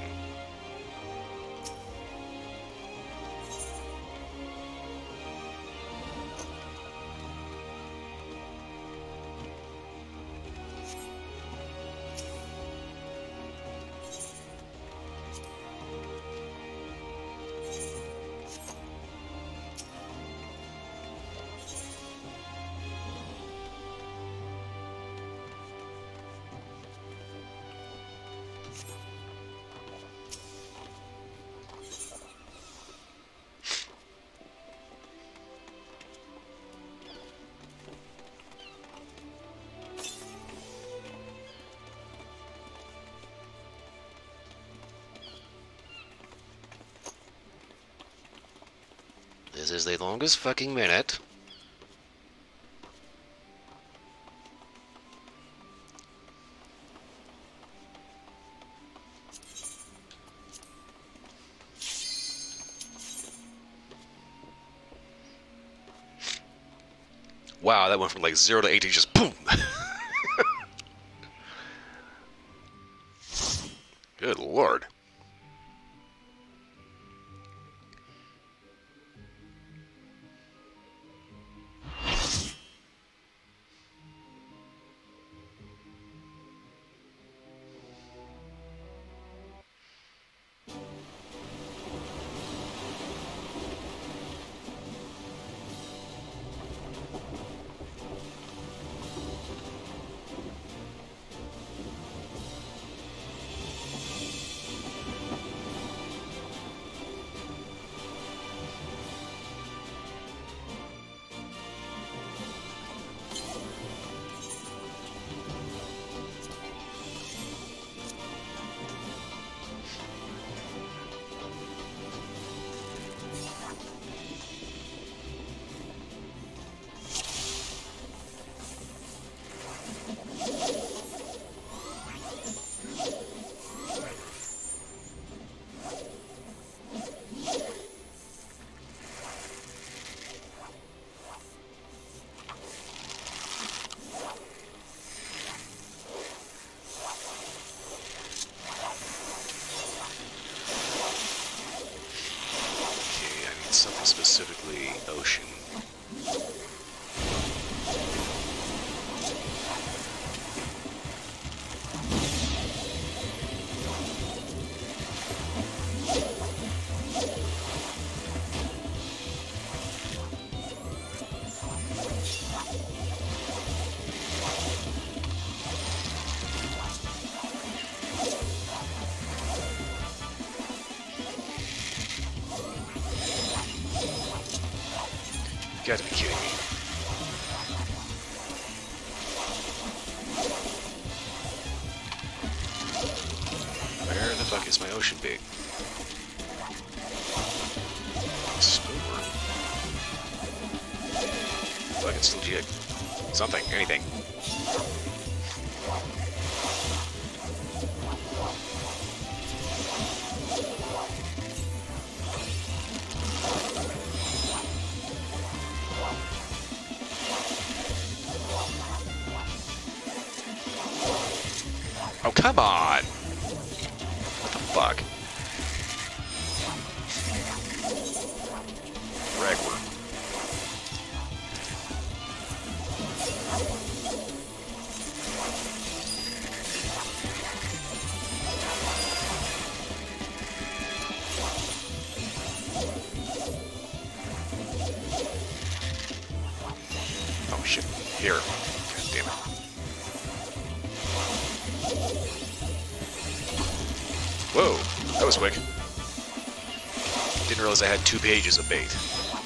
This is the longest fucking minute. Wow, that went from like 0 to 80, just boom! Good lord. Something specifically ocean. You gotta be kidding me. Where the fuck is my ocean big? Spooner. Fucking still jig. Something, anything. Oh, come on! What the fuck? Ragworm. Oh shit. Here. God damn it. Whoa, that was quick. Didn't realize I had 2 pages of bait.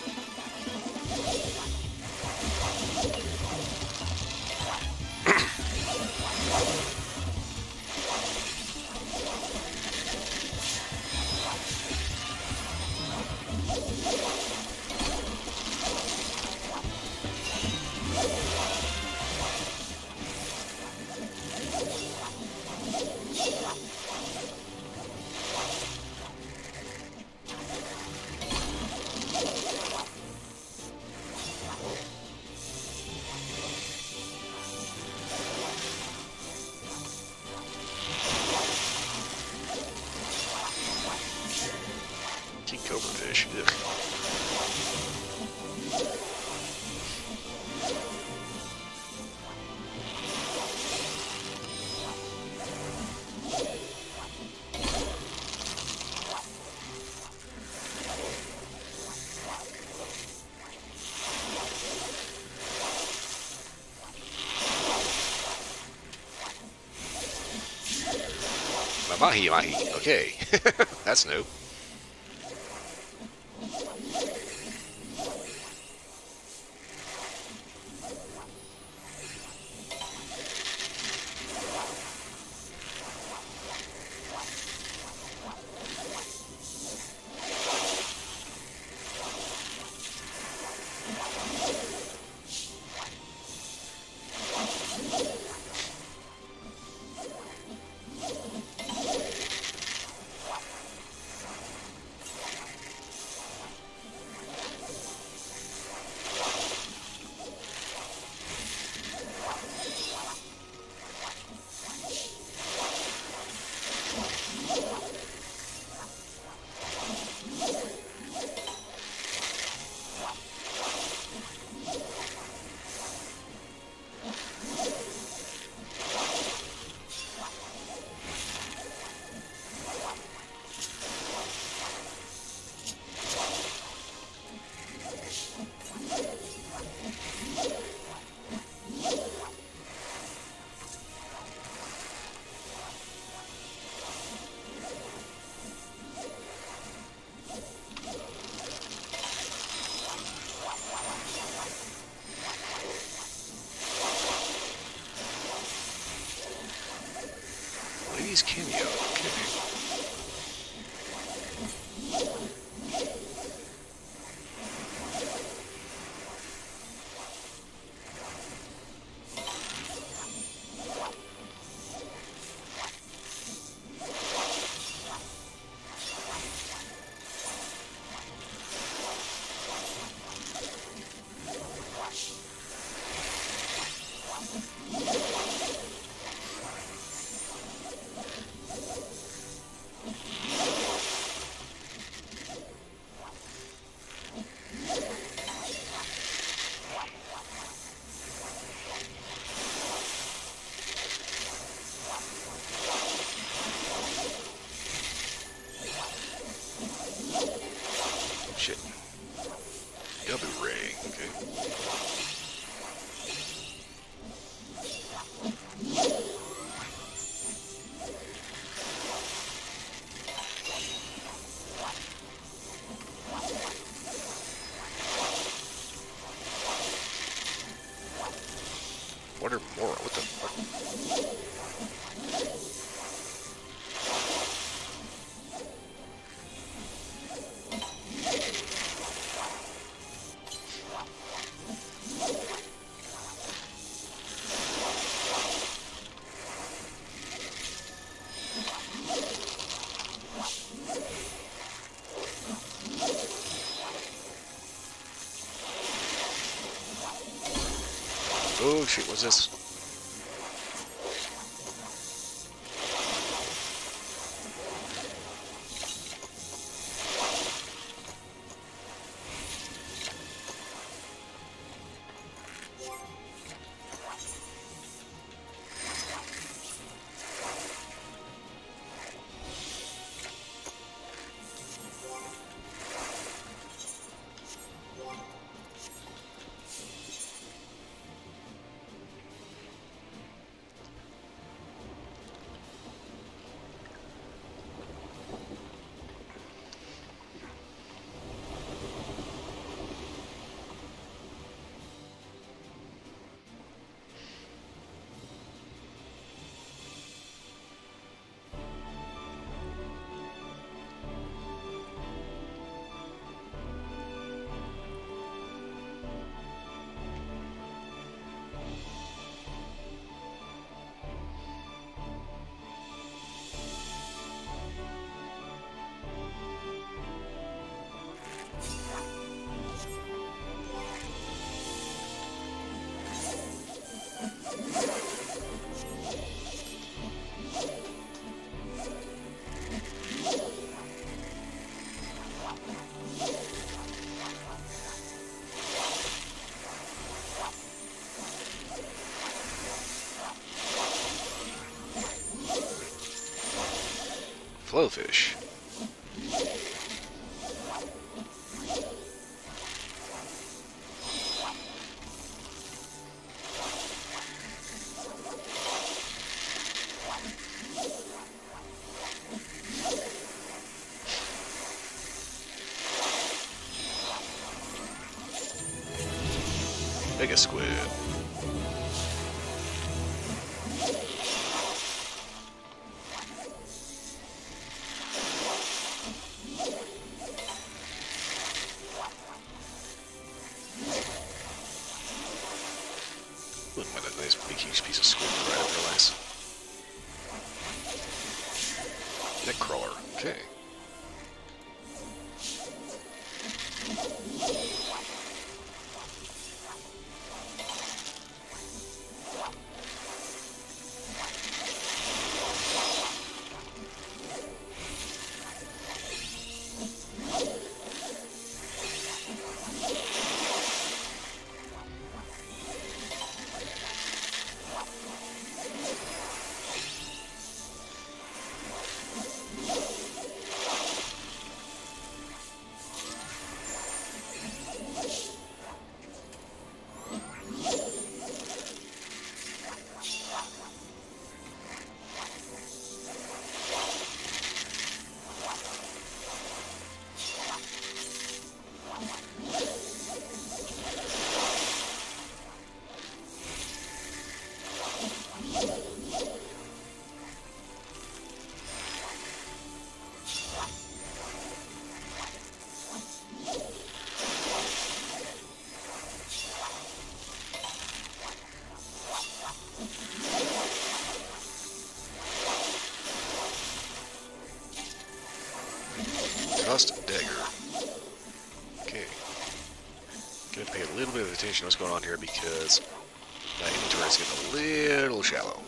Cobrafish. Ugh. Mahi. Okay. That's new. these can you? Okay. Shit. Double ring, okay. What are more? What the fuck? Oh shit, what's this? Flowfish. Mega squid. Look at that nice big huge piece of squid right up your ass. Neck crawler. Okay. little bit of attention to what's going on here because my inventory is getting a little shallow.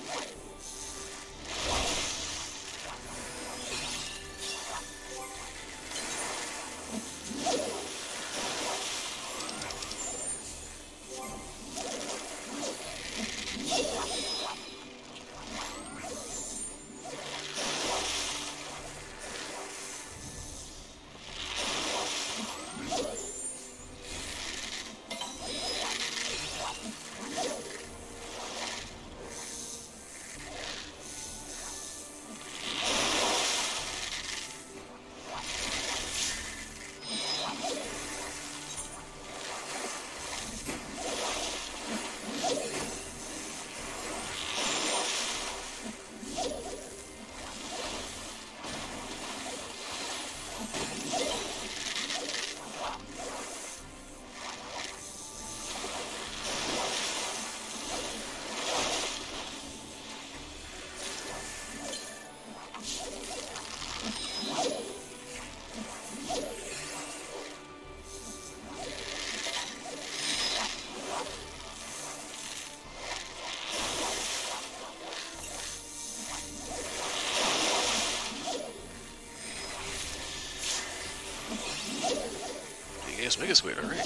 Yes, Mega Squid, alright.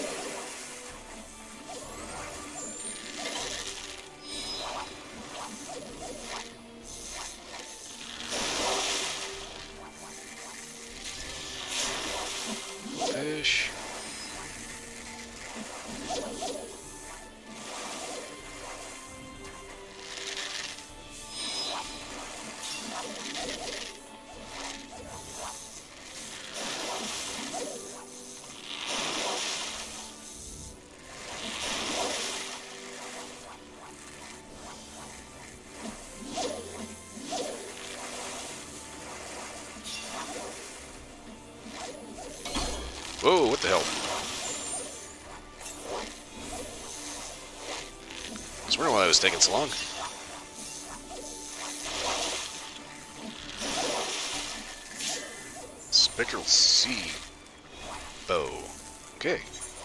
Fish. Whoa, what the hell? I was wondering why it was taking so long. Spectral Sea Bow. Okay.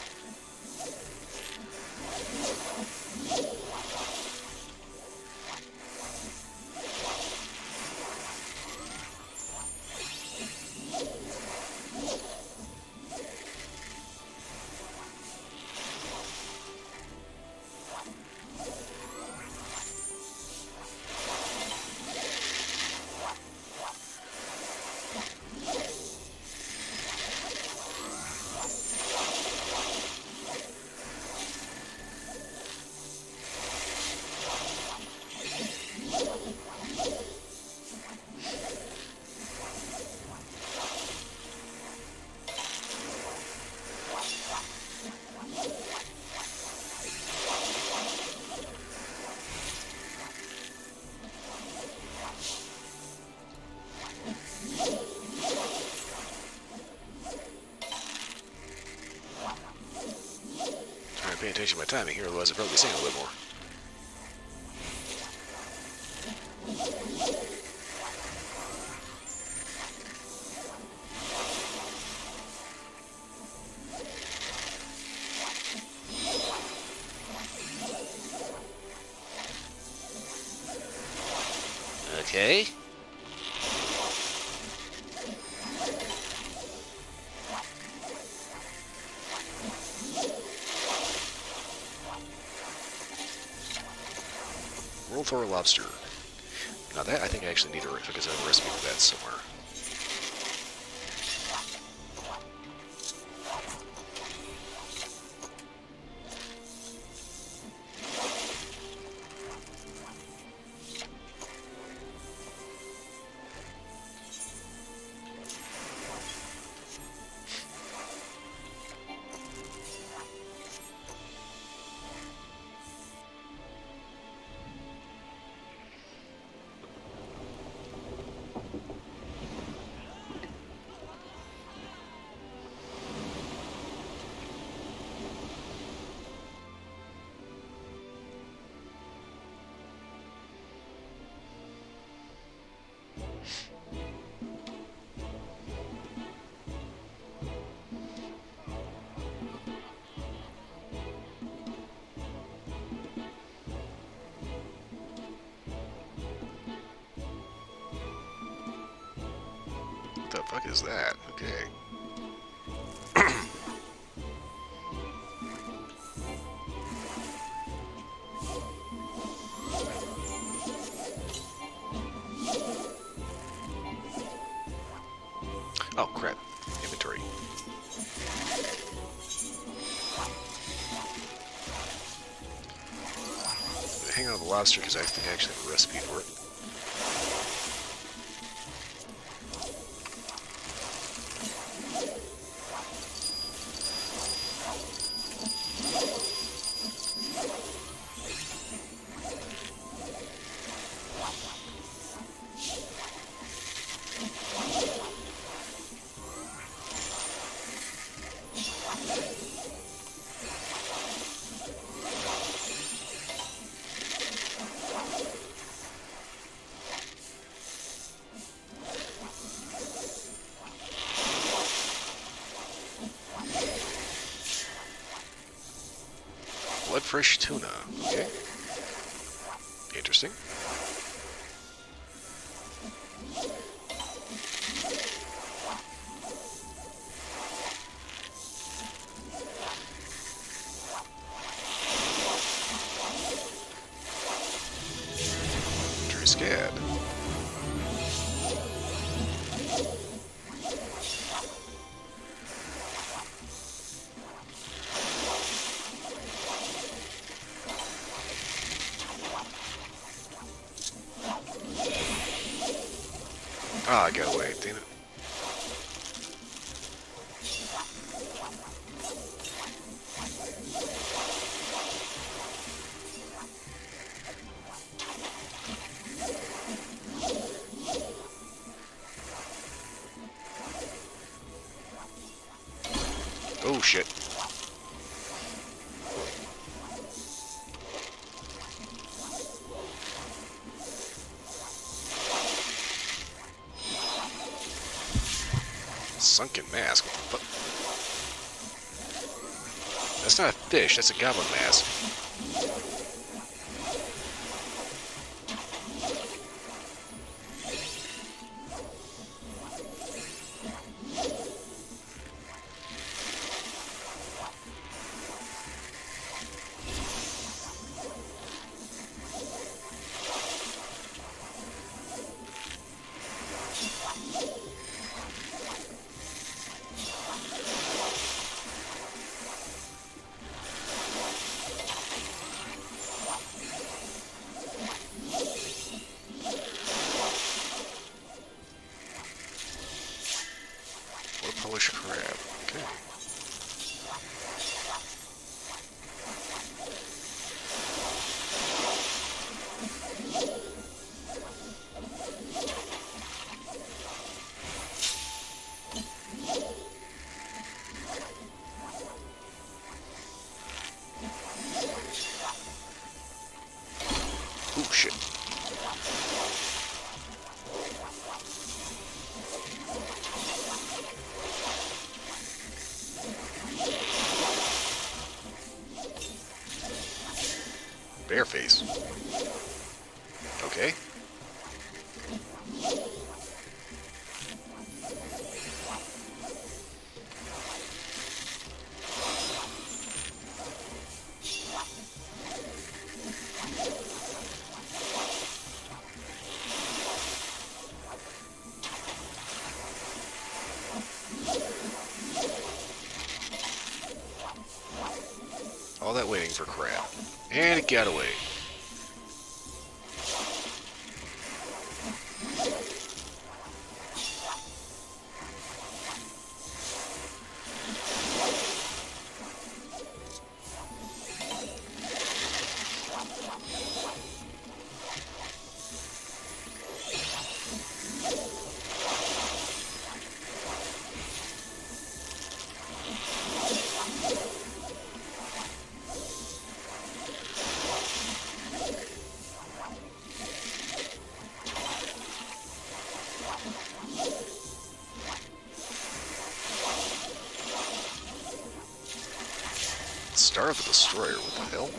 Pay attention to my timing here, otherwise I'd probably sing a little bit more. Okay. World Tour Lobster. Now that I think I actually need a because I have a recipe for that somewhere. fuck is that? Okay. Oh, crap. Inventory. Hang on to the lobster because I think I actually have a recipe for it. Bloodfresh tuna. Okay. Interesting. Scad. Ah, I got away, damn it. Oh shit. Sunken mask? What? That's not a fish, that's a goblin mask. Polish crab. Okay. Oh shit. Bear face. Okay. All that waiting for crab. And it got away. Star of the Destroyer, what the hell?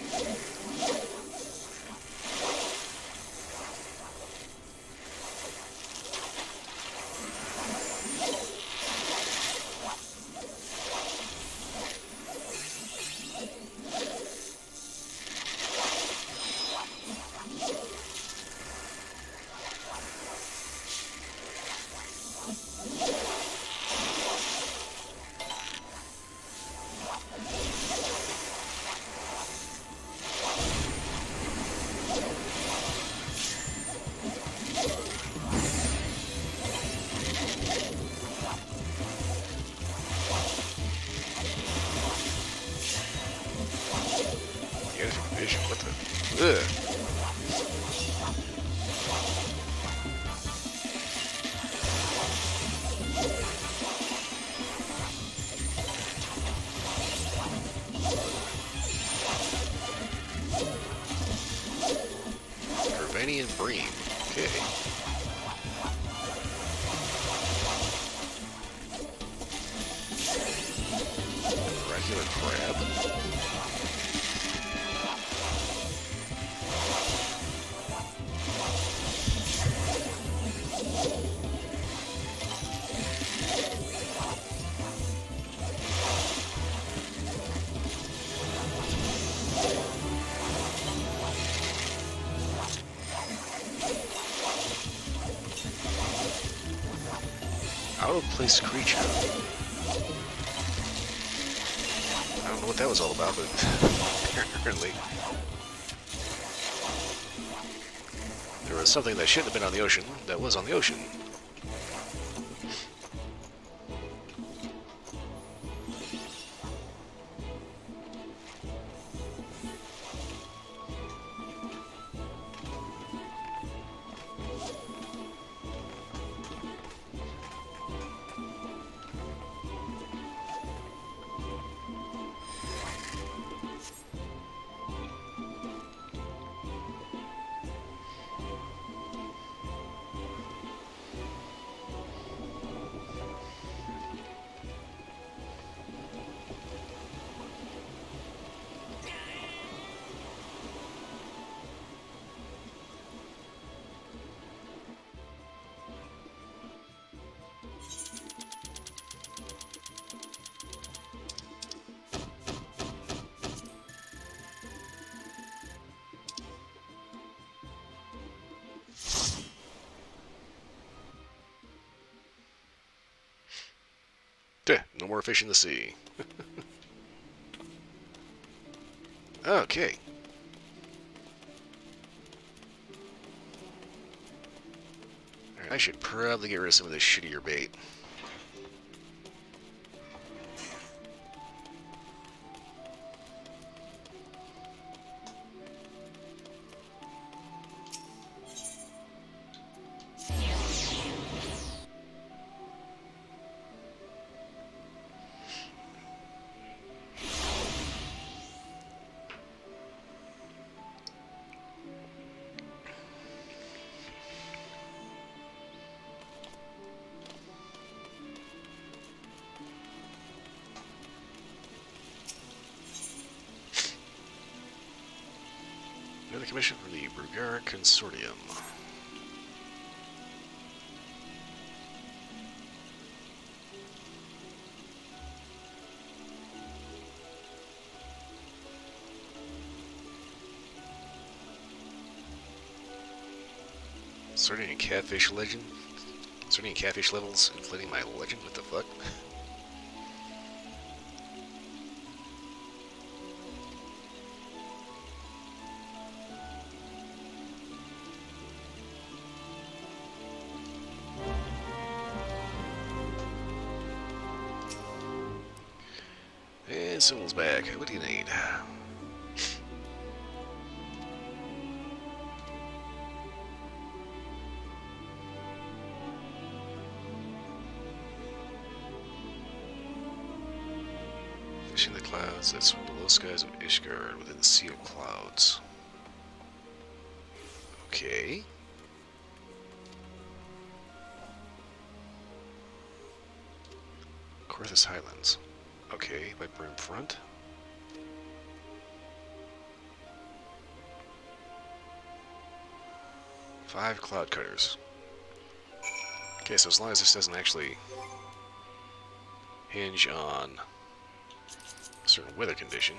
fish. What the? Ugh. Gravanian bream. Okay. Regular crab. Out-of-place creature. I don't know what that was all about, but apparently there was something that shouldn't have been on the ocean that was on the ocean. No more fish in the sea. Okay. I should probably get rid of some of this shittier bait. The commission for the Bruguera Consortium. Sardinian catfish legend? Sardinian catfish levels inflating my legend? What the fuck? And Symbol's back. What do you need? Fishing the clouds that swim below skies of Ishgard within the sea of clouds. Okay. Corthus Highlands. Okay, by Brimfront. Five cloud cutters. Okay, so as long as this doesn't actually hinge on a certain weather condition.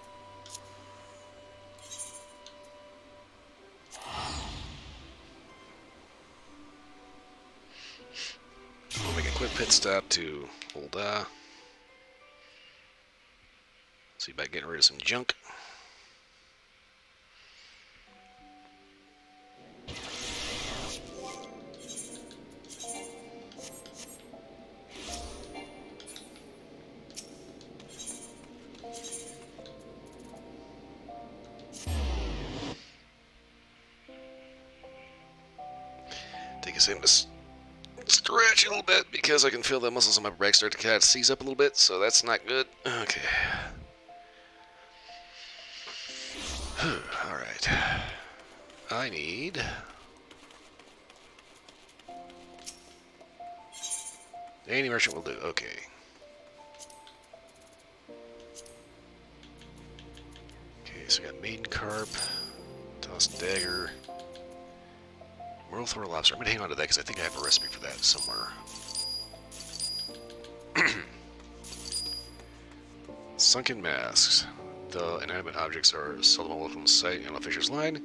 We'll make a quick pit stop to Ul'dah. See about getting rid of some junk. guess I have to stretch a little bit because I can feel the muscles on my back start to kind of seize up a little bit, so that's not good. Okay. Alright. I need... Any merchant will do. Okay. Okay, so we got Maiden Carp, Toss Dagger, Mortal Thrower Lobster. I'm going to hang on to that because I think I have a recipe for that somewhere. Sunken Masks. The inanimate objects are seldom welcome to sight in a fisher's line.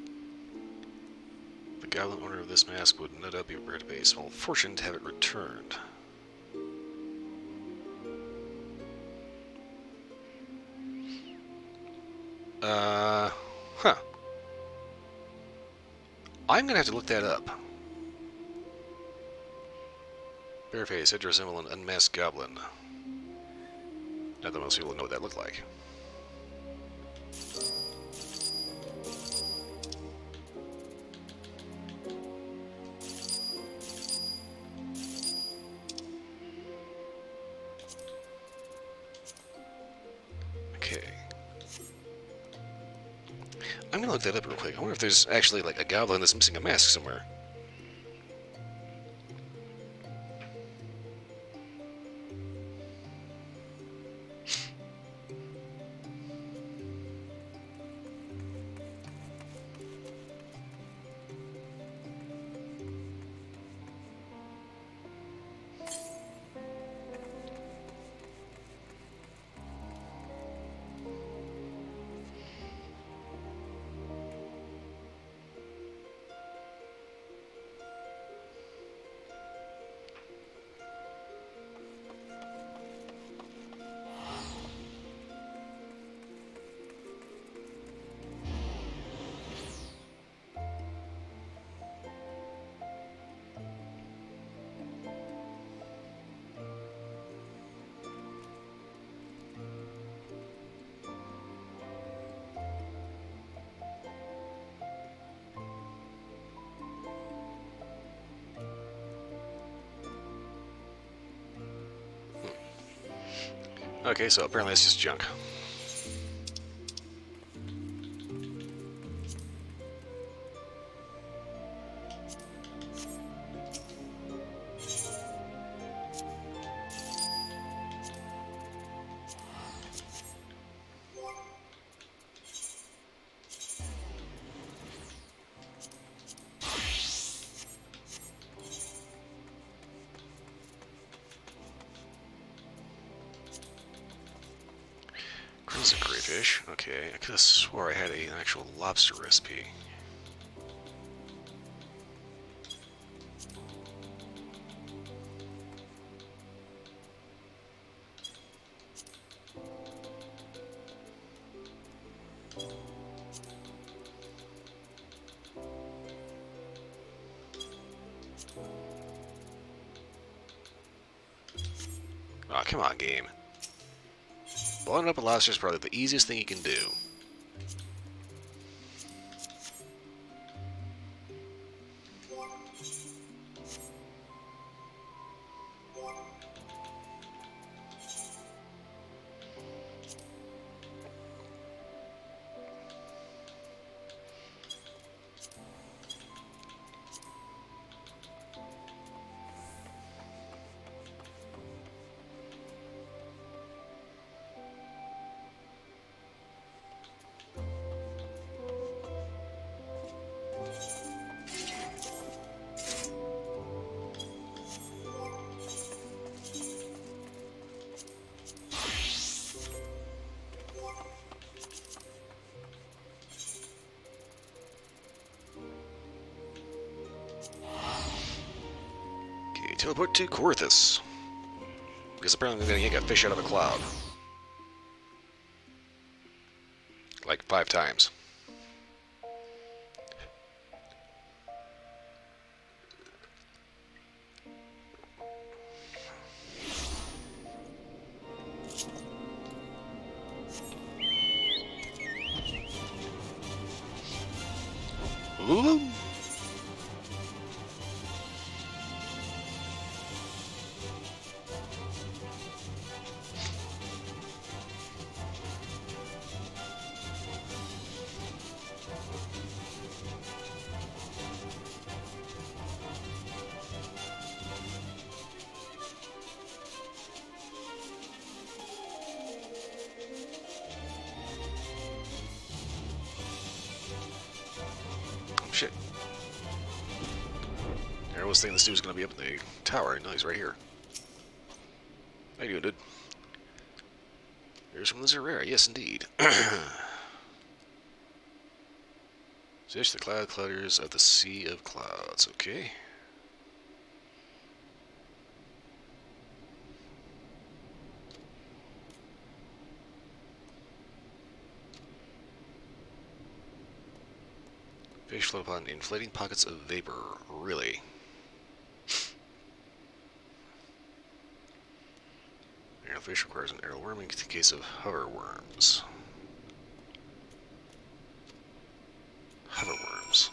The goblin owner of this mask would no doubt be prepared to pay a small fortune to have it returned. Huh. I'm gonna have to look that up. Bareface, said to resemble an unmasked goblin. Not that most people know what that looked like. Okay. I'm gonna look that up real quick. I wonder if there's actually like a goblin that's missing a mask somewhere. Okay, so apparently it's just junk. Crimson crayfish. Okay, I could have swore I had an actual lobster recipe. Oh, come on, game. Blowing up a lobster is probably the easiest thing you can do. Teleport to Corythus. Because apparently I'm gonna yank a fish out of a cloud. Like 5 times. Ooh. shit. I was thinking this dude was going to be up in the tower. No, he's right here. How you doing, dude? There's from the Zerera. Yes, indeed. Fish the cloud clutters of the Sea of Clouds. Okay. Fish float upon inflating pockets of vapor. Really? Fish requires an arrow worm in the case of hover worms. Hover worms.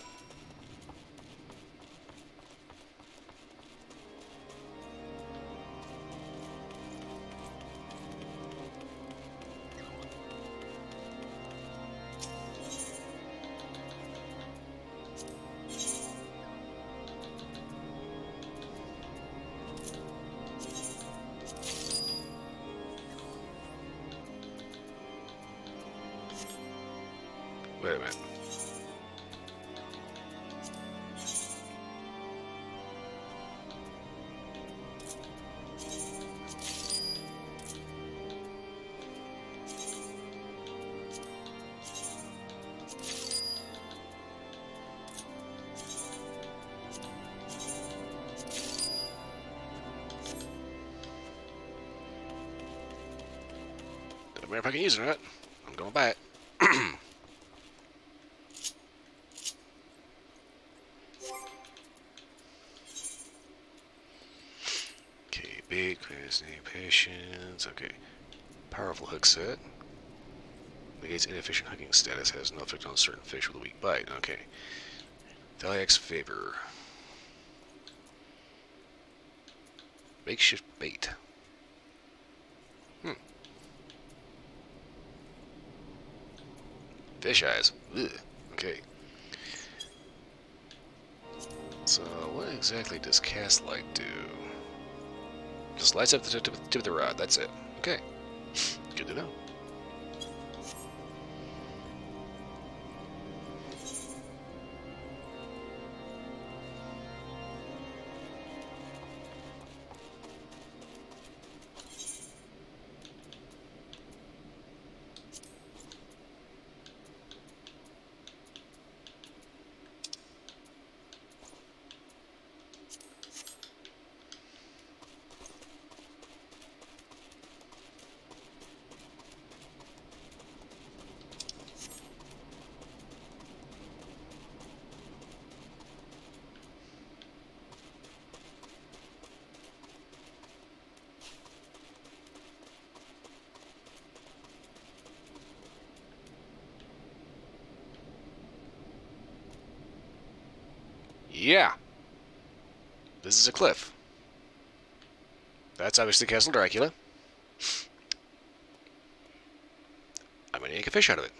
Wait a minute. Doesn't matter if I can use it or not. I'm going back. Big, patience. Okay. Powerful hook set. Negates inefficient hooking status. Has no effect on certain fish with a weak bite. Okay. Thaliax favor. Makeshift bait. Fish eyes. Ugh. Okay. So, what exactly does cast light do? Just lights up the tip of the rod. That's it. Okay. Good to know. Yeah. This is a cliff. That's obviously Castle Dracula. I'm going to make a fish out of it.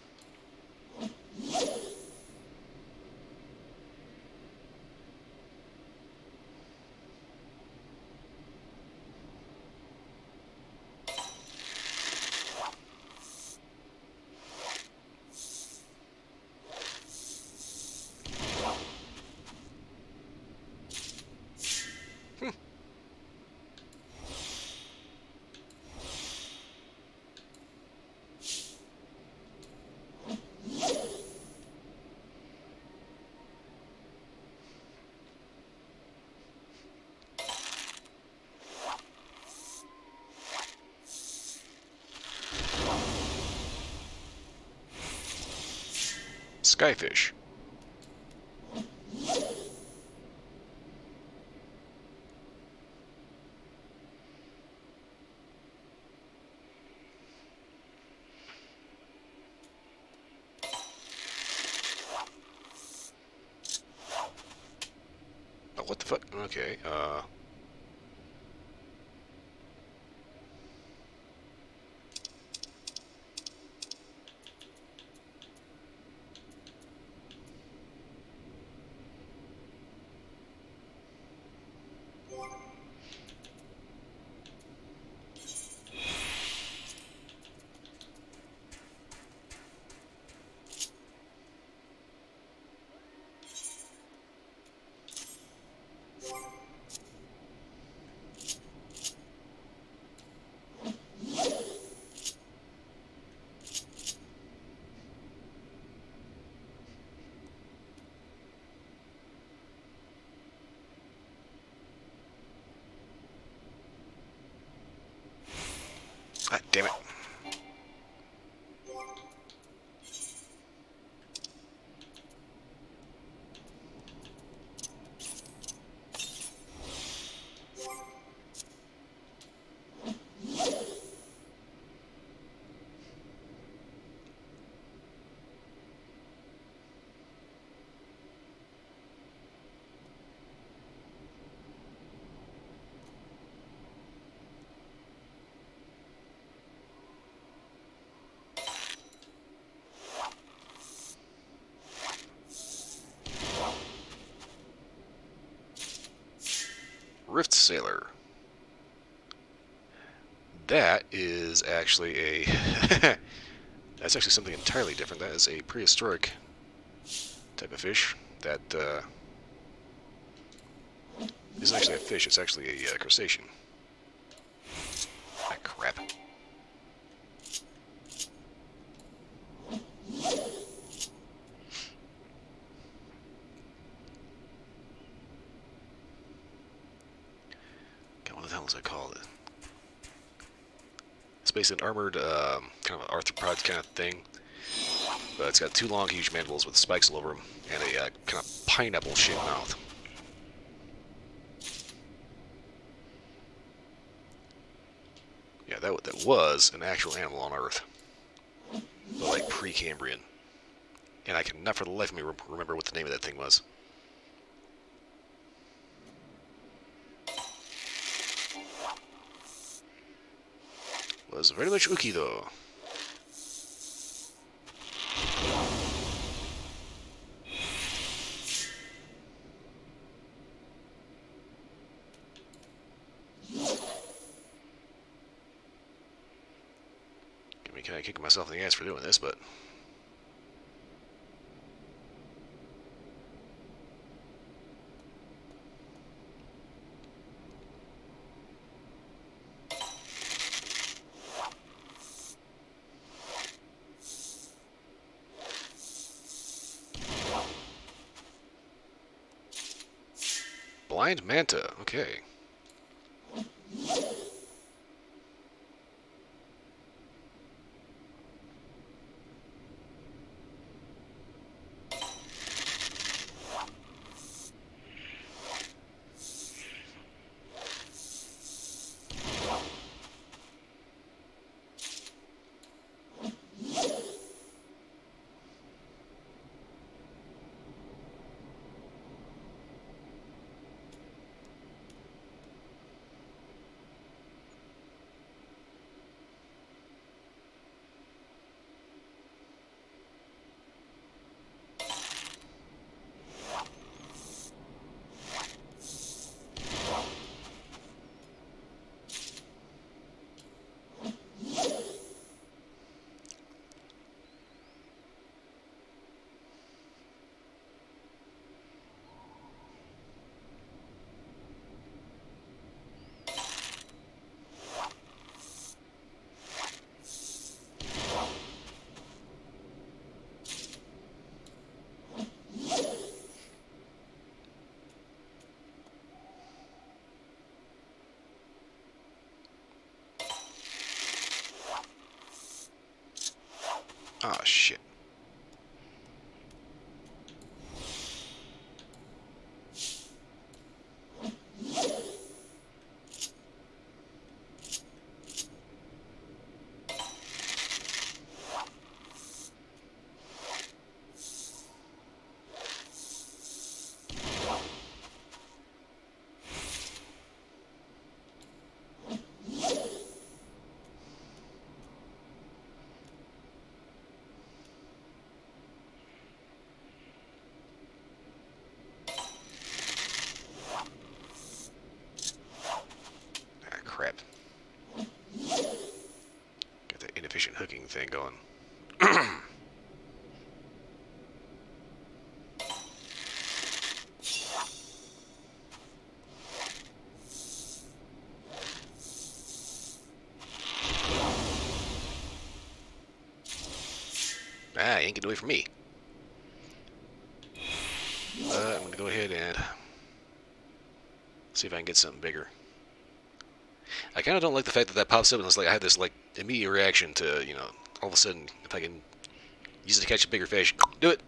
Skyfish. Oh, what the fuck? Okay, Damn it. Rift Sailor. That is actually a... that's actually something entirely different. That is a prehistoric type of fish that isn't actually a fish, it's actually a crustacean. Ah, crap. What the hell is that called? It's basically an armored, kind of an arthropod kind of thing. But it's got two long, huge mandibles with spikes all over them, and a kind of pineapple-shaped mouth. Yeah, that was an actual animal on Earth. But like pre-Cambrian. And I cannot for the life of me remember what the name of that thing was. Was very much Uki though. Get me kind of kicking myself in the ass for doing this, but Blind Manta, okay. Ah, shit. Crap. Got that inefficient hooking thing going. Ah, you ain't getting away from me. I'm gonna go ahead and see if I can get something bigger. I kind of don't like the fact that that pops up and it's like I have this like immediate reaction to, you know, all of a sudden, if I can use it to catch a bigger fish, do it.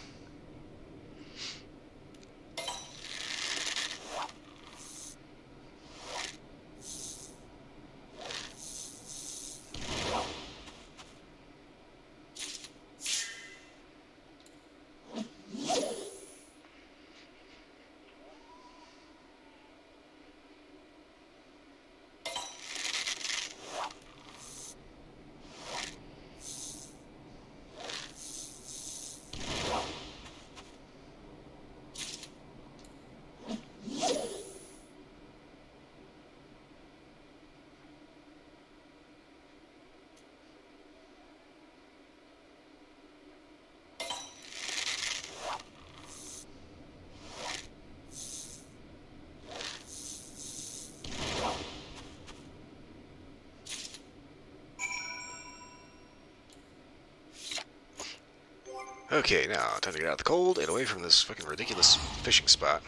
Okay, now time to get out of the cold and away from this fucking ridiculous fishing spot.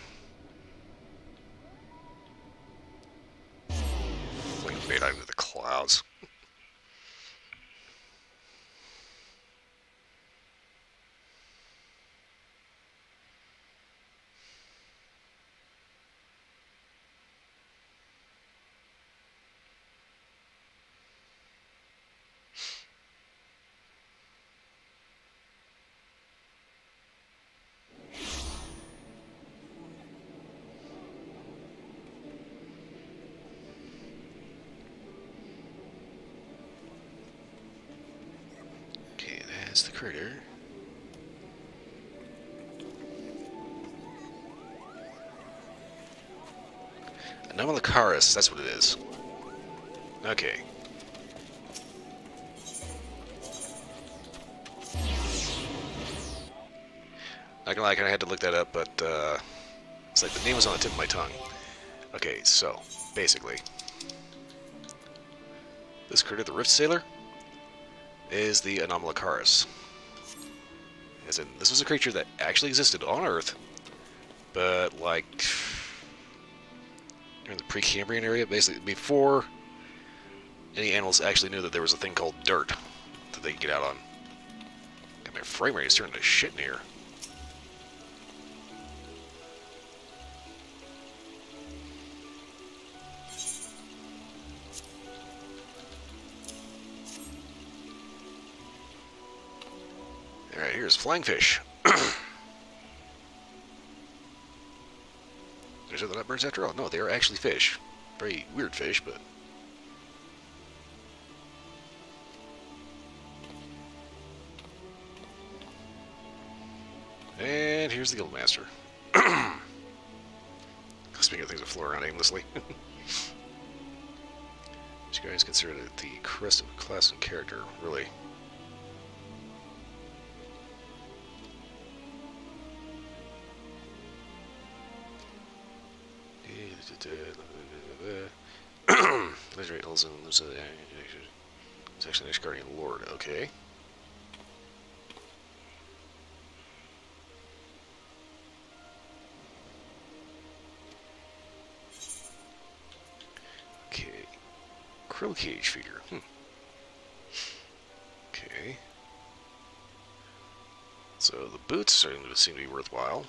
Fling bait out into the clouds. That's the critter. Anomalocaris, that's what it is. Okay. Not gonna lie, I kinda had to look that up, but it's like the name was on the tip of my tongue. Okay, so, basically, this critter, the Rift Sailor, is the Anomalocaris. As in, this was a creature that actually existed on Earth, but like in the Precambrian area, basically before any animals actually knew that there was a thing called dirt that they could get out on. God, my frame rate is turning to shit in here. Alright, here's flying fish. Is it not birds after all? No, they are actually fish. Very weird fish, but... And here's the Guildmaster. Speaking of things that float around aimlessly. These guys considered it the crest of class and character, really. Legendary Elzen, it's actually an Guardian Lord, okay. Okay. Krill Cage figure, Okay. So the boots seem to be worthwhile.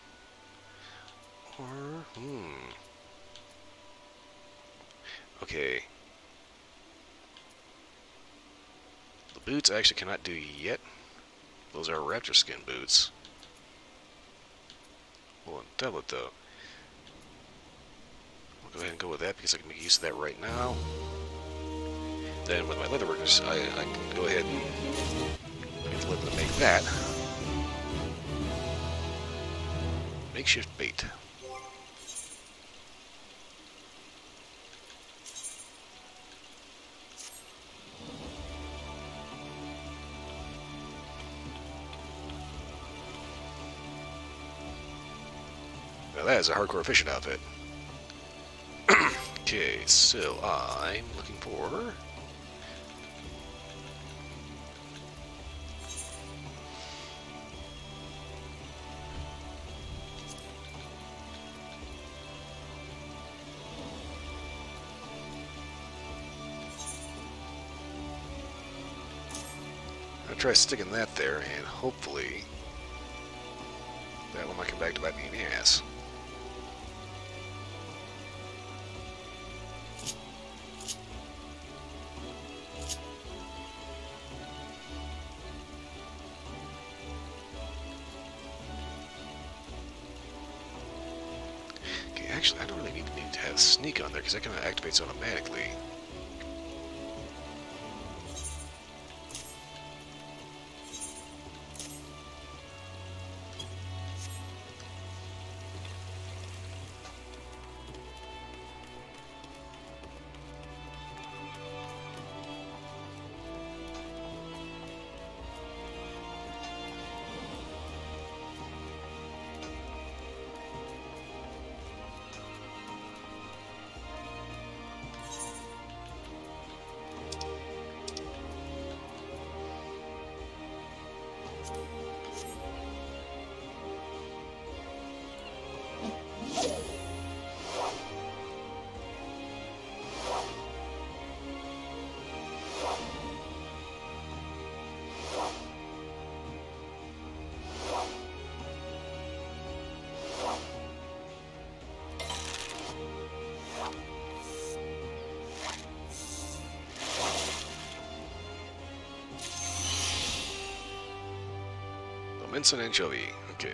Or, Okay. The boots I actually cannot do yet. Those are raptor skin boots. Well, double it though. I'll go ahead and go with that because I can make use of that right now. Then with my leatherworkers, I can go ahead and get the leather to make that. Makeshift bait. Now that is a hardcore fishing outfit. Okay, so I'm looking for... I'll try sticking that there, and hopefully that one might come back to bite me in the ass. Okay, actually, I don't really need to have sneak on there because that kind of activates automatically. Mince and anchovy. Okay.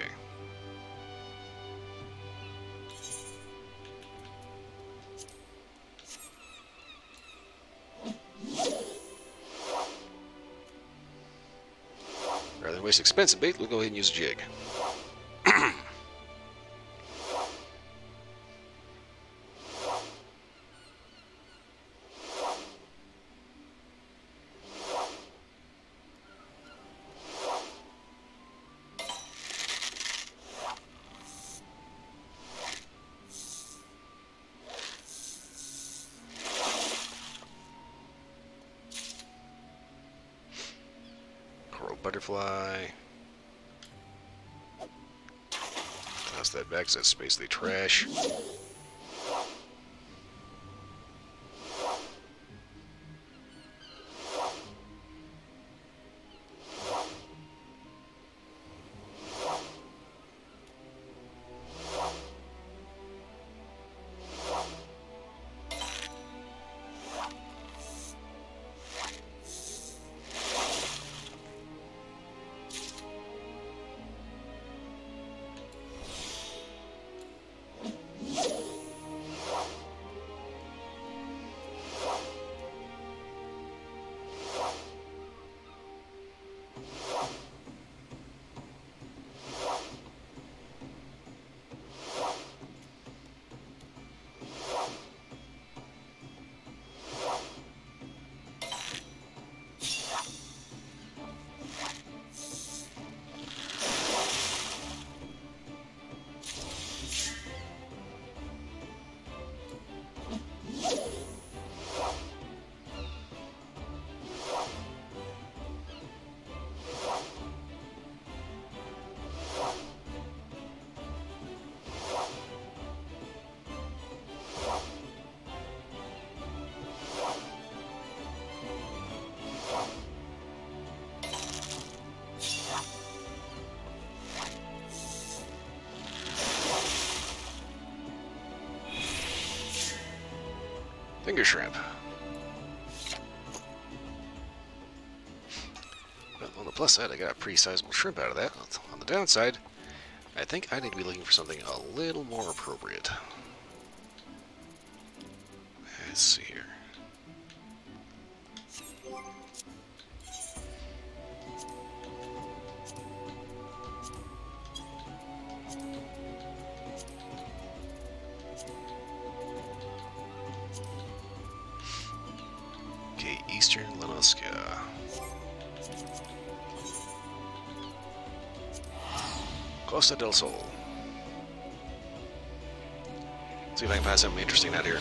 Rather than waste expensive bait, we'll go ahead and use a jig. Butterfly. Toss that back, 'cause that's basically trash. Finger shrimp. But on the plus side, I got a pretty sizable shrimp out of that. On the downside, I think I need to be looking for something a little more appropriate. Let's see here. Okay, Eastern Lenoska. Costa del Sol. See if I can find something interesting out here.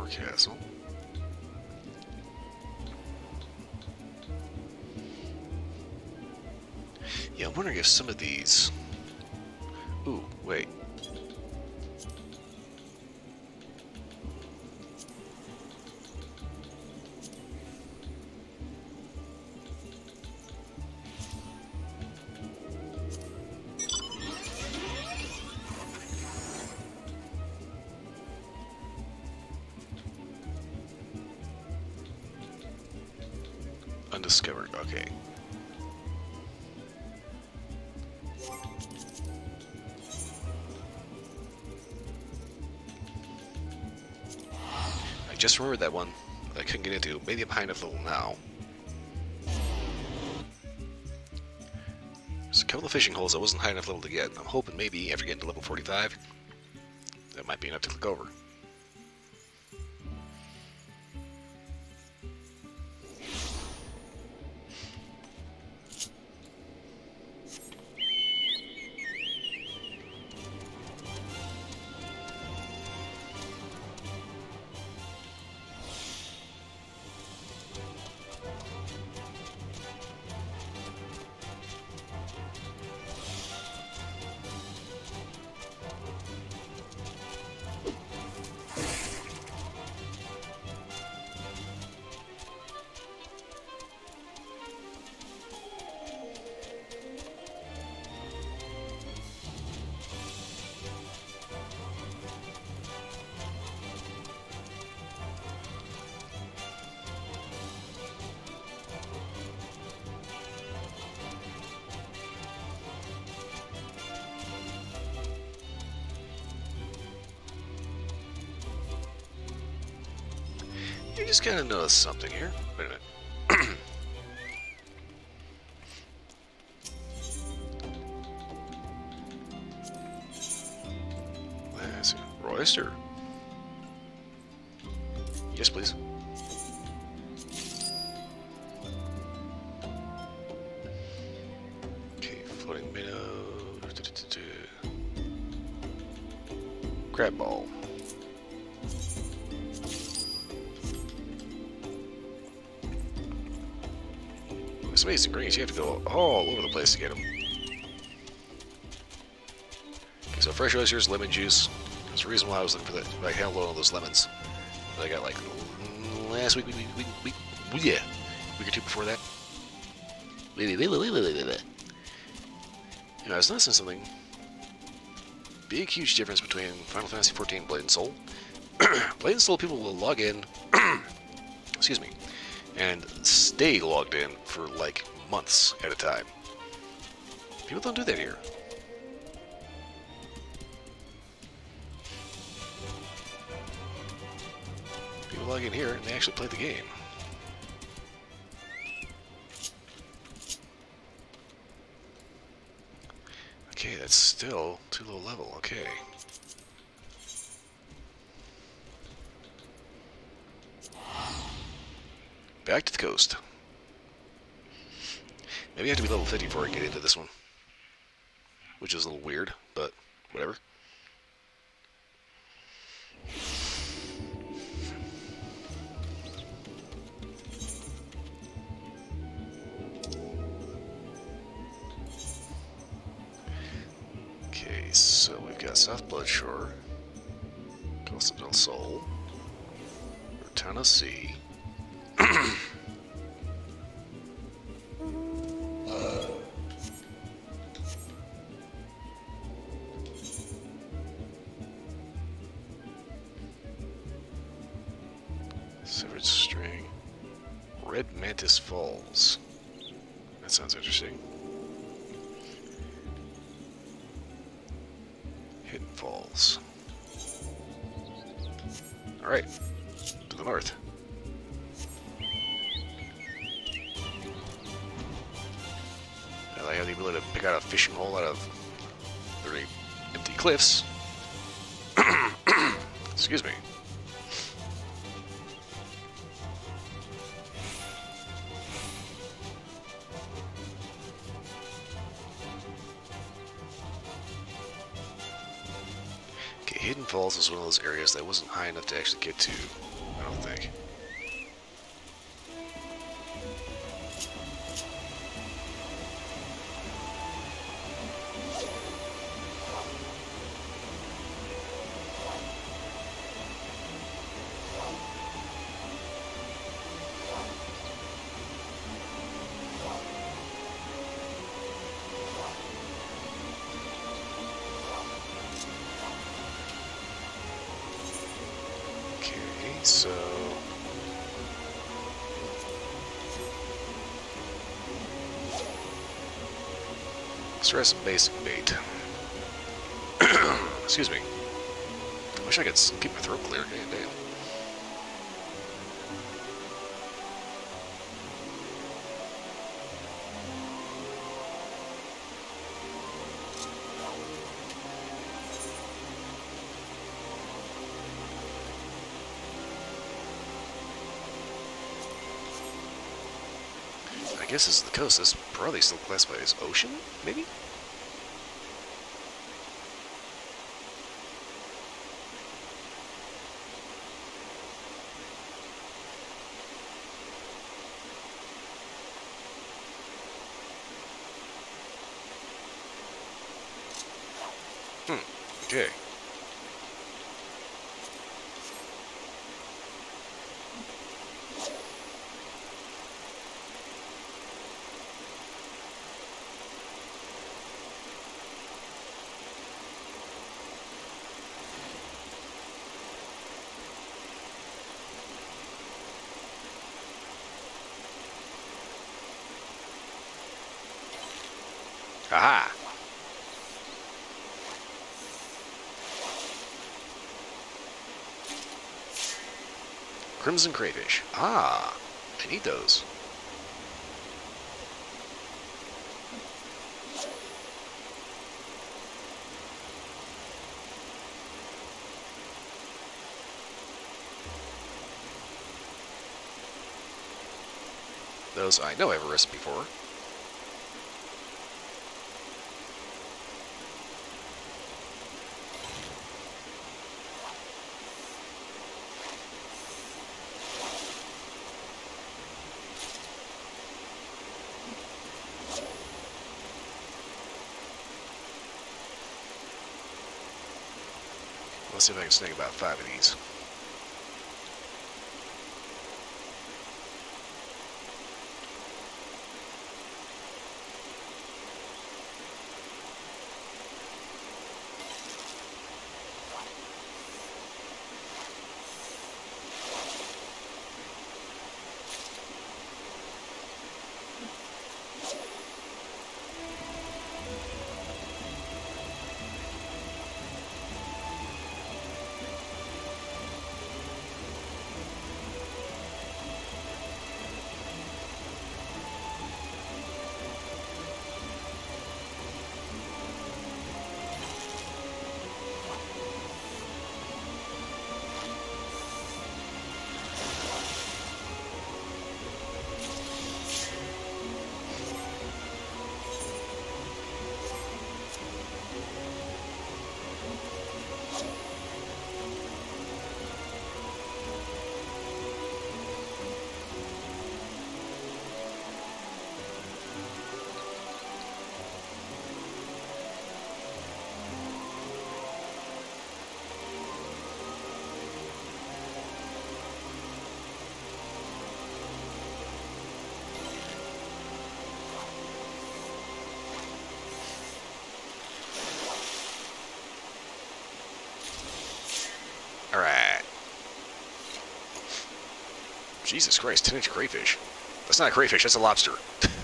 Silver Castle. Yeah, I'm wondering if some of these... Ooh, wait. Undiscovered, okay. I just remembered that one I couldn't get into. Maybe I'm high enough level now. There's a couple of fishing holes I wasn't high enough level to get. I'm hoping maybe after getting to level 45, that might be enough to click over. You just kind of notice something here. Wait a minute. Let's see. Royster. Yes, please. Okay, floating minnow. Crab ball. Some of these greens, you have to go all over the place to get them. Okay, so fresh oysters, lemon juice. There's a reason why I was looking for that. I had all those lemons. But I got like last week, yeah, week or two before that. You know, I was noticing something. Big, huge difference between Final Fantasy XIV and Blade and Soul. Blade and Soul people will log in. Excuse me. And stay logged in for like months at a time. People don't do that here. People log in here and they actually play the game. Okay, that's still too low level. Okay. Back to the coast. Maybe I have to be level 50 before I get into this one. Which is a little weird, but whatever. Okay, so we've got South Bloodshore, Costa del Sol, Rotana Sea. Severed String. Red Mantis Falls. That sounds interesting. Hidden Falls. Alright. To the north. Now I have the ability to pick out a fishing hole out of very empty cliffs. Excuse me. Hidden Falls is one of those areas that wasn't high enough to actually get to, I don't think. So let's try some basic bait. Excuse me. I wish I could keep my throat clear. Damn. I guess this is the coast. This is probably still classified as ocean, maybe? Okay. Aha! Crimson crayfish. Ah! I need those. Those I know I have a recipe for. Let's see if I can snag about 5 of these. Alright. Jesus Christ, 10-inch crayfish. That's not a crayfish, that's a lobster.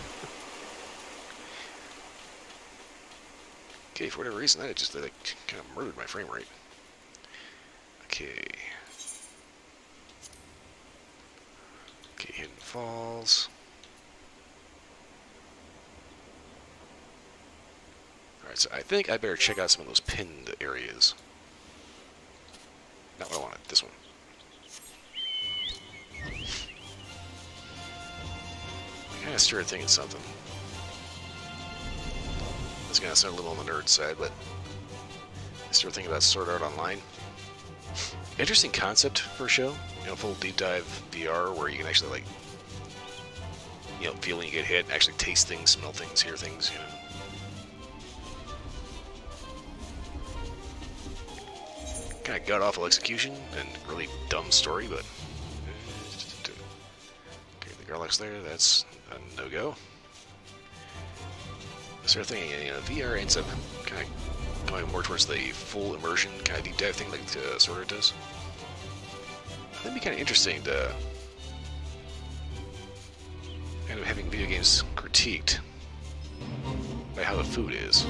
Okay, for whatever reason, that just like, kind of murdered my frame rate. Okay. Okay, Hidden Falls. Alright, so I think I better check out some of those pinned areas. Not what I wanted, this one. I kind of started thinking something. It's gonna sound a little on the nerd side, but Start thinking about Sword Art Online. Interesting concept for a show. You know, full deep dive VR where you can actually like, you know, feel when you get hit, actually taste things, smell things, hear things. You know. Kind of god-awful execution and really dumb story, but okay, the Garlux there, that's a no-go. Sort of thing, you know, VR ends up kind of going more towards the full immersion kind of deep dive thing like Sword Art does. That'd be kind of interesting to end up having video games critiqued by how the food is.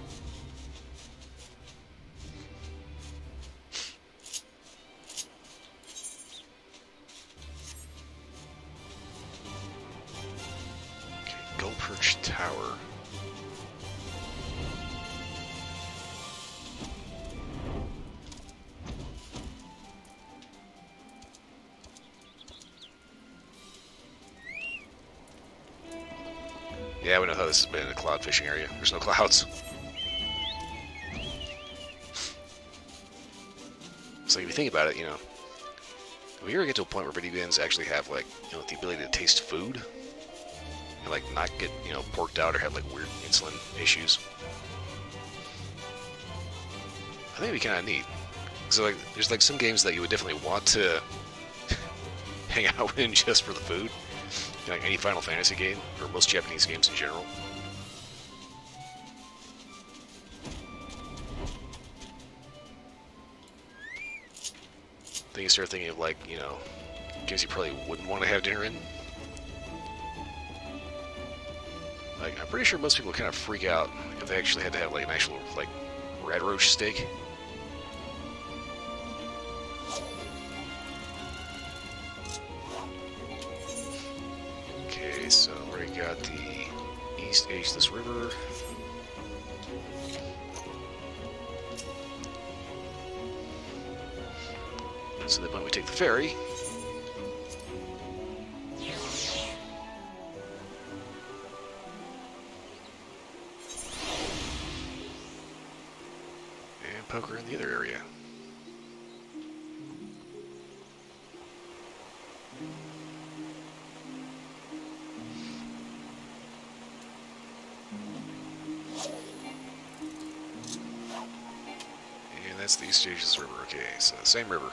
Gullperch Tower. Yeah, we know how this has been in a cloud fishing area. There's no clouds. So if you think about it, you know, if we ever get to a point where video games actually have, like, you know, the ability to taste food, and, like, not get, you know, porked out or have, like, weird insulin issues, I think it'd be kind of neat. So, like, there's, like, some games that you would definitely want to hang out in just for the food. Like any Final Fantasy game, or most Japanese games in general. Then you start thinking of, like, you know, games you probably wouldn't want to have dinner in. Like, I'm pretty sure most people kind of freak out if they actually had to have, like, an actual, like, red roach steak. Okay, so we got the East Ageless River. So then when we take the ferry, and poker in the other area. And that's the East Ageless River. Okay, so same river.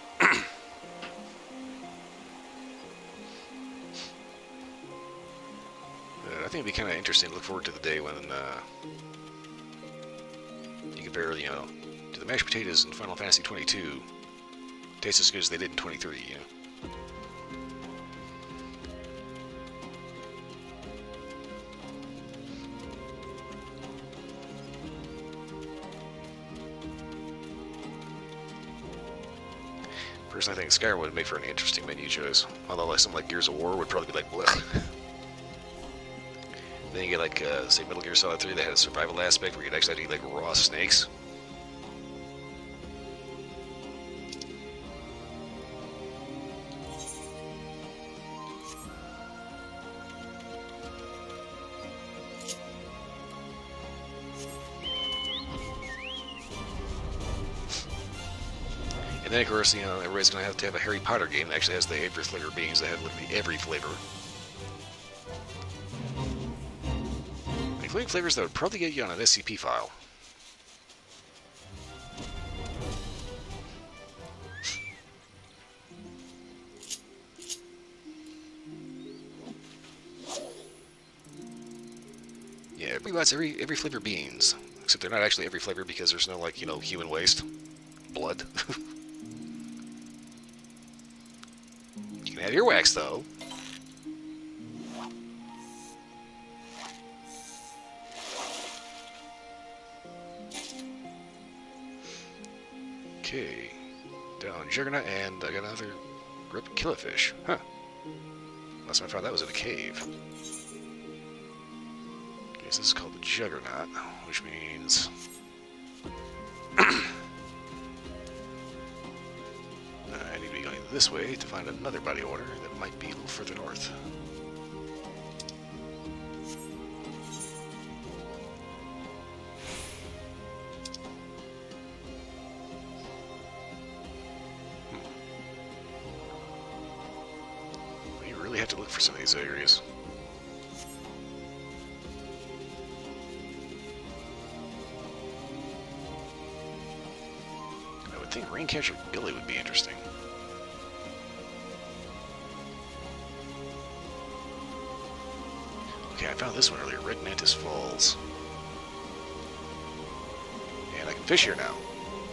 I think it'd be kind of interesting to look forward to the day when you compare, you know, to the mashed potatoes in Final Fantasy 22. Tastes as good as they did in 23, you know. Personally, I think Skyrim would make for an interesting menu choice. Although, like, something like Gears of War would probably be like, bleh. Then you get, like, say, Metal Gear Solid 3 that had a survival aspect where you could actually eat, like, raw snakes. And then, of course, you know, everybody's going to have a Harry Potter game that actually has the every flavor beans that have literally every flavor. Including flavors that would probably get you on an SCP file. Yeah, everybody wants every flavor beans. Except they're not actually every flavor because there's no, like, you know, human waste. Blood. You can have earwax, though. Okay, down Juggernaut, and I got another ripped killifish. Huh. Last time I found that was in a cave. Okay, so this is called the Juggernaut, which means... I need to be going this way to find another body of water that might be a little further north. for some of these areas. I would think Raincatcher Gully would be interesting. Okay, I found this one earlier, Red Mantis Falls. And I can fish here now.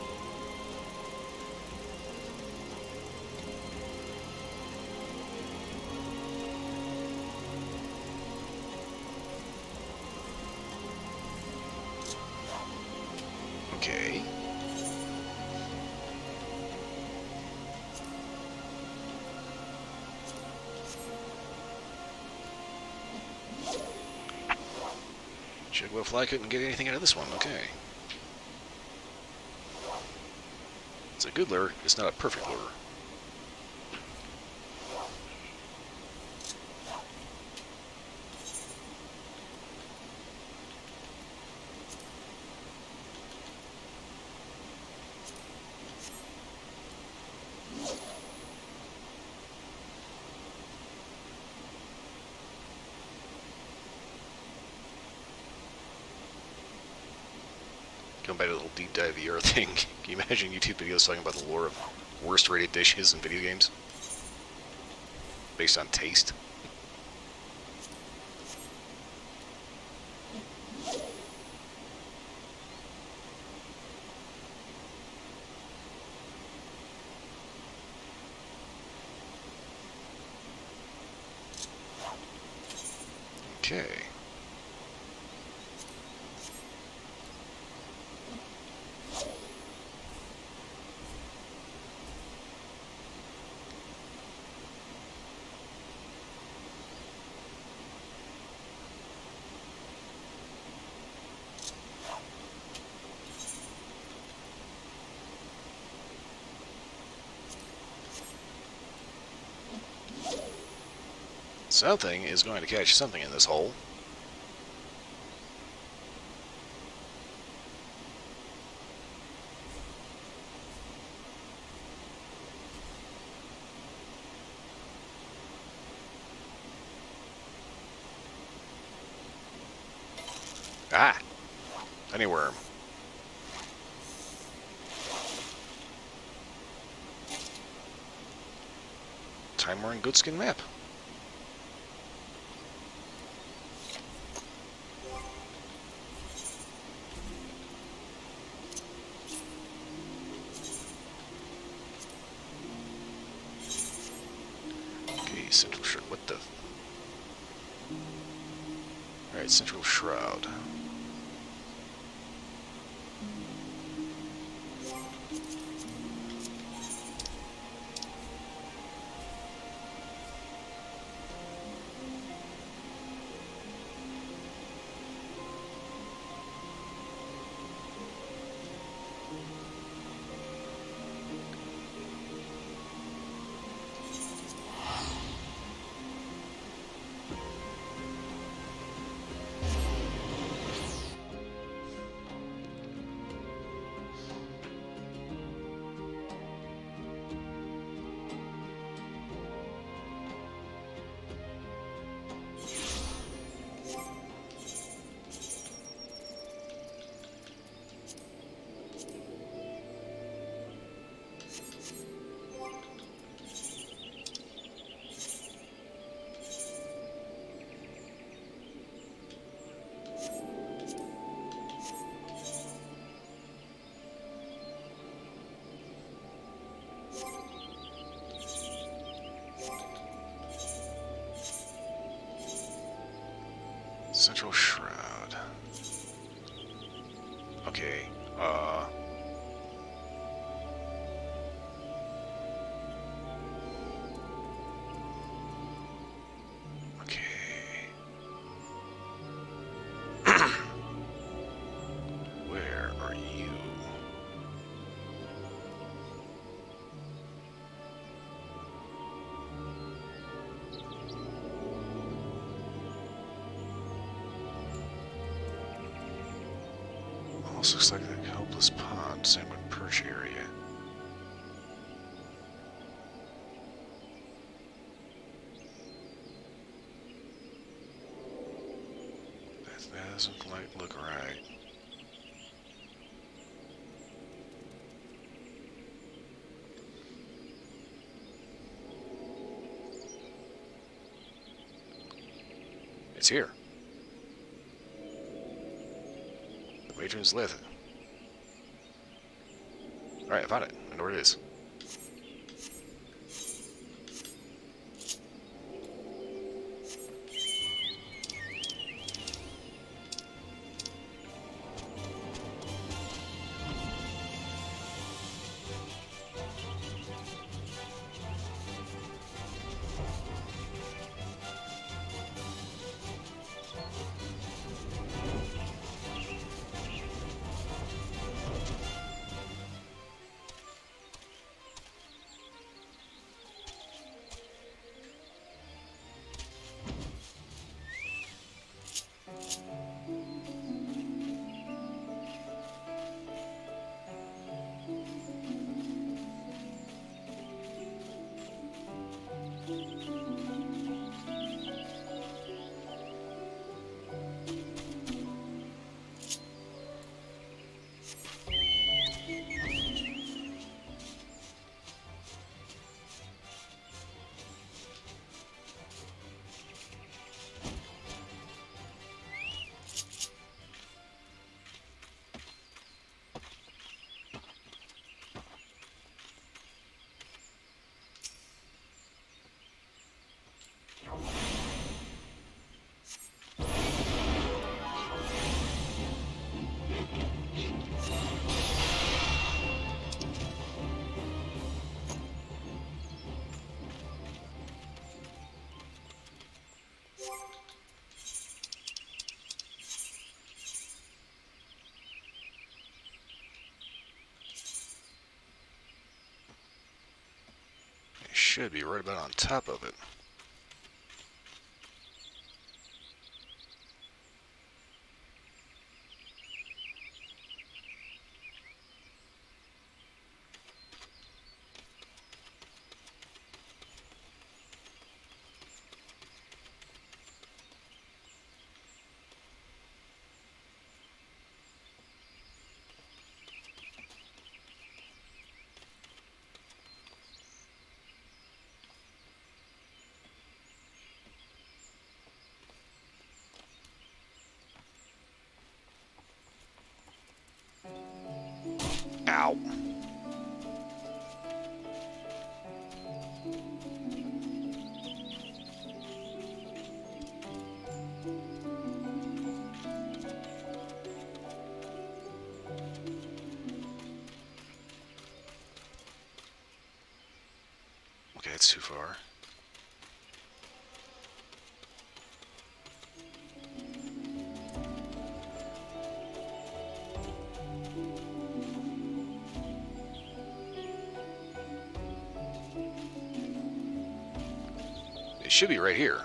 Okay. Chigwell Fly couldn't get anything out of this one, okay. It's a good lure, it's not a perfect lure. Going back to the little deep dive VR thing, can you imagine YouTube videos talking about the lore of worst rated dishes in video games? Based on taste? Okay. Something is going to catch something in this hole. Ah! Tiny worm. Time-worn goatskin map. Okay, Central Shroud. What the? Alright, Central Shroud. Central Shroud. Okay, okay. Where are you? Almost looks like the Helpless Pond, Salmon Perch area. That doesn't quite look right. It's here. The Matron's Lith. Alright, I found it. I know where it is. Should be right about on top of it. Ow. Okay, it's too far. It should be right here.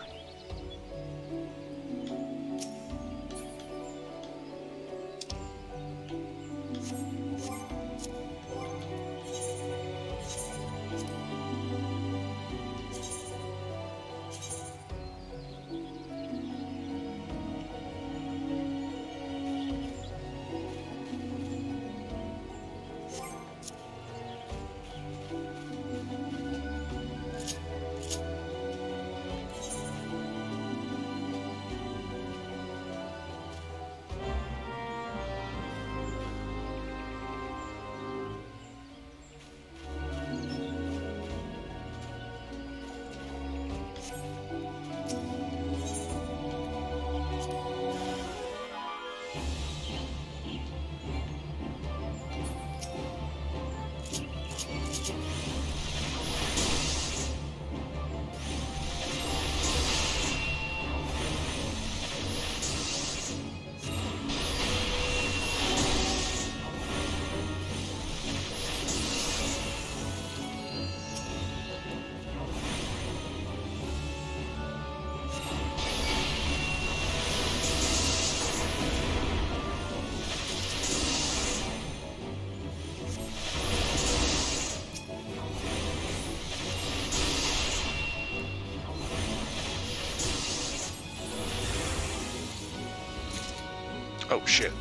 Oh, shit.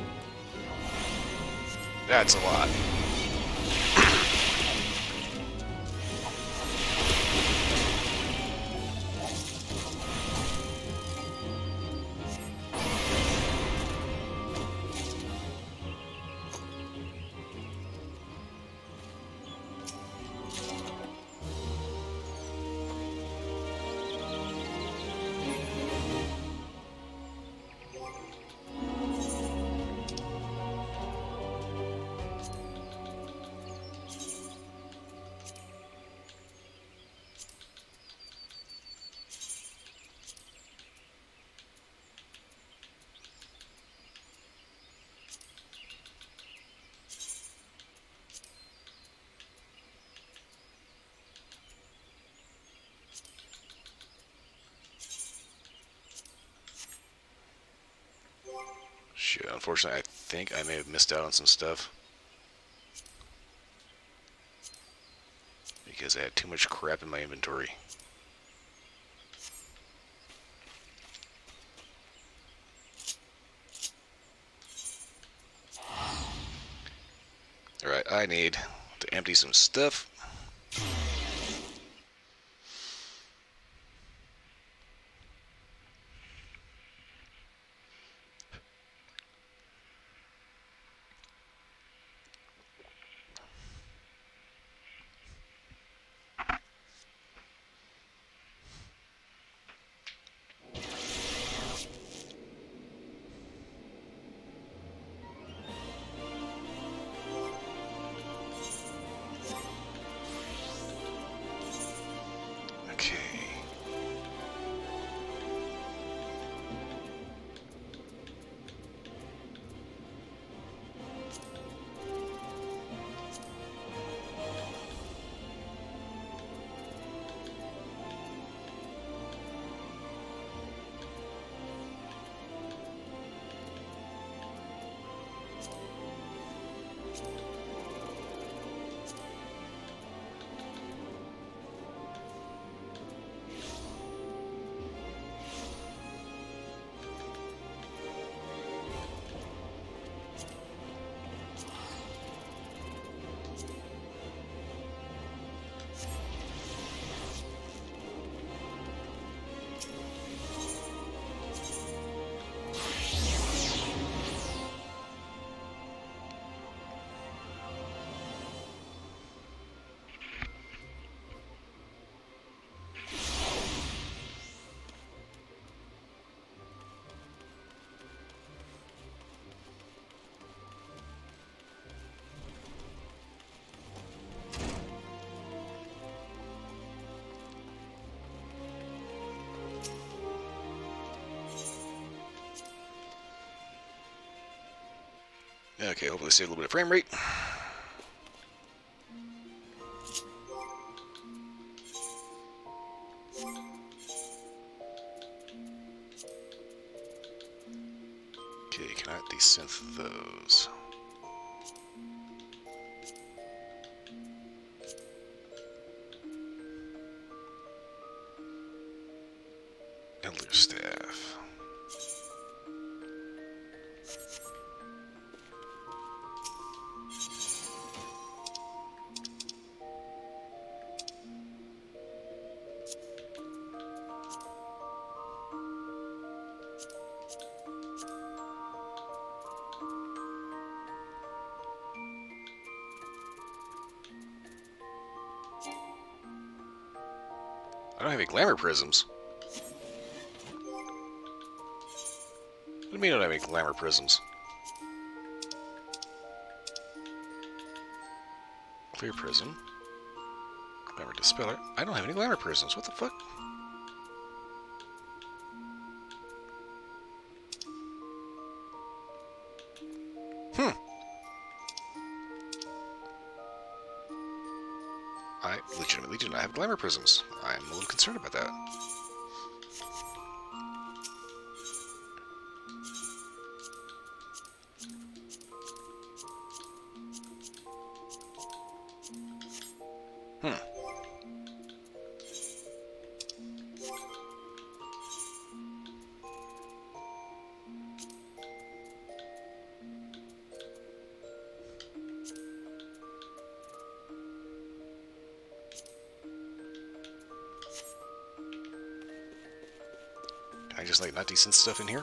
That's a lot. Shit, unfortunately, I think I may have missed out on some stuff. Because I had too much crap in my inventory. Alright, I need to empty some stuff. Okay, hopefully save a little bit of frame rate. Okay, can I desynth those? Elder staff. I don't have any glamour prisms. What do you mean I don't have any glamour prisms? Clear prism. Glamour dispeller. I don't have any glamour prisms. What the fuck? I legitimately do not have glamour prisms. I am a little concerned about that. Can I just like not desynth stuff in here?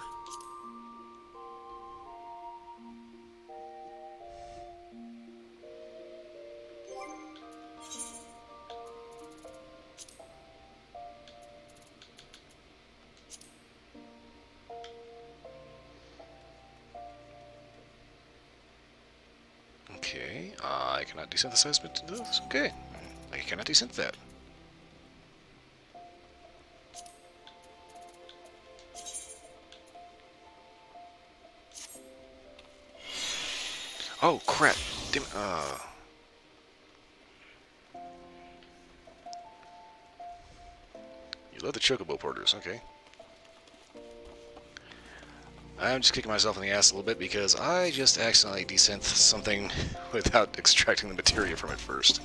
Okay, I cannot desynthesize this. Okay, I cannot desynth that. Oh crap! Damn. You love the chocobo porters, okay? I'm just kicking myself in the ass a little bit because I just accidentally desynth something without extracting the materia from it first.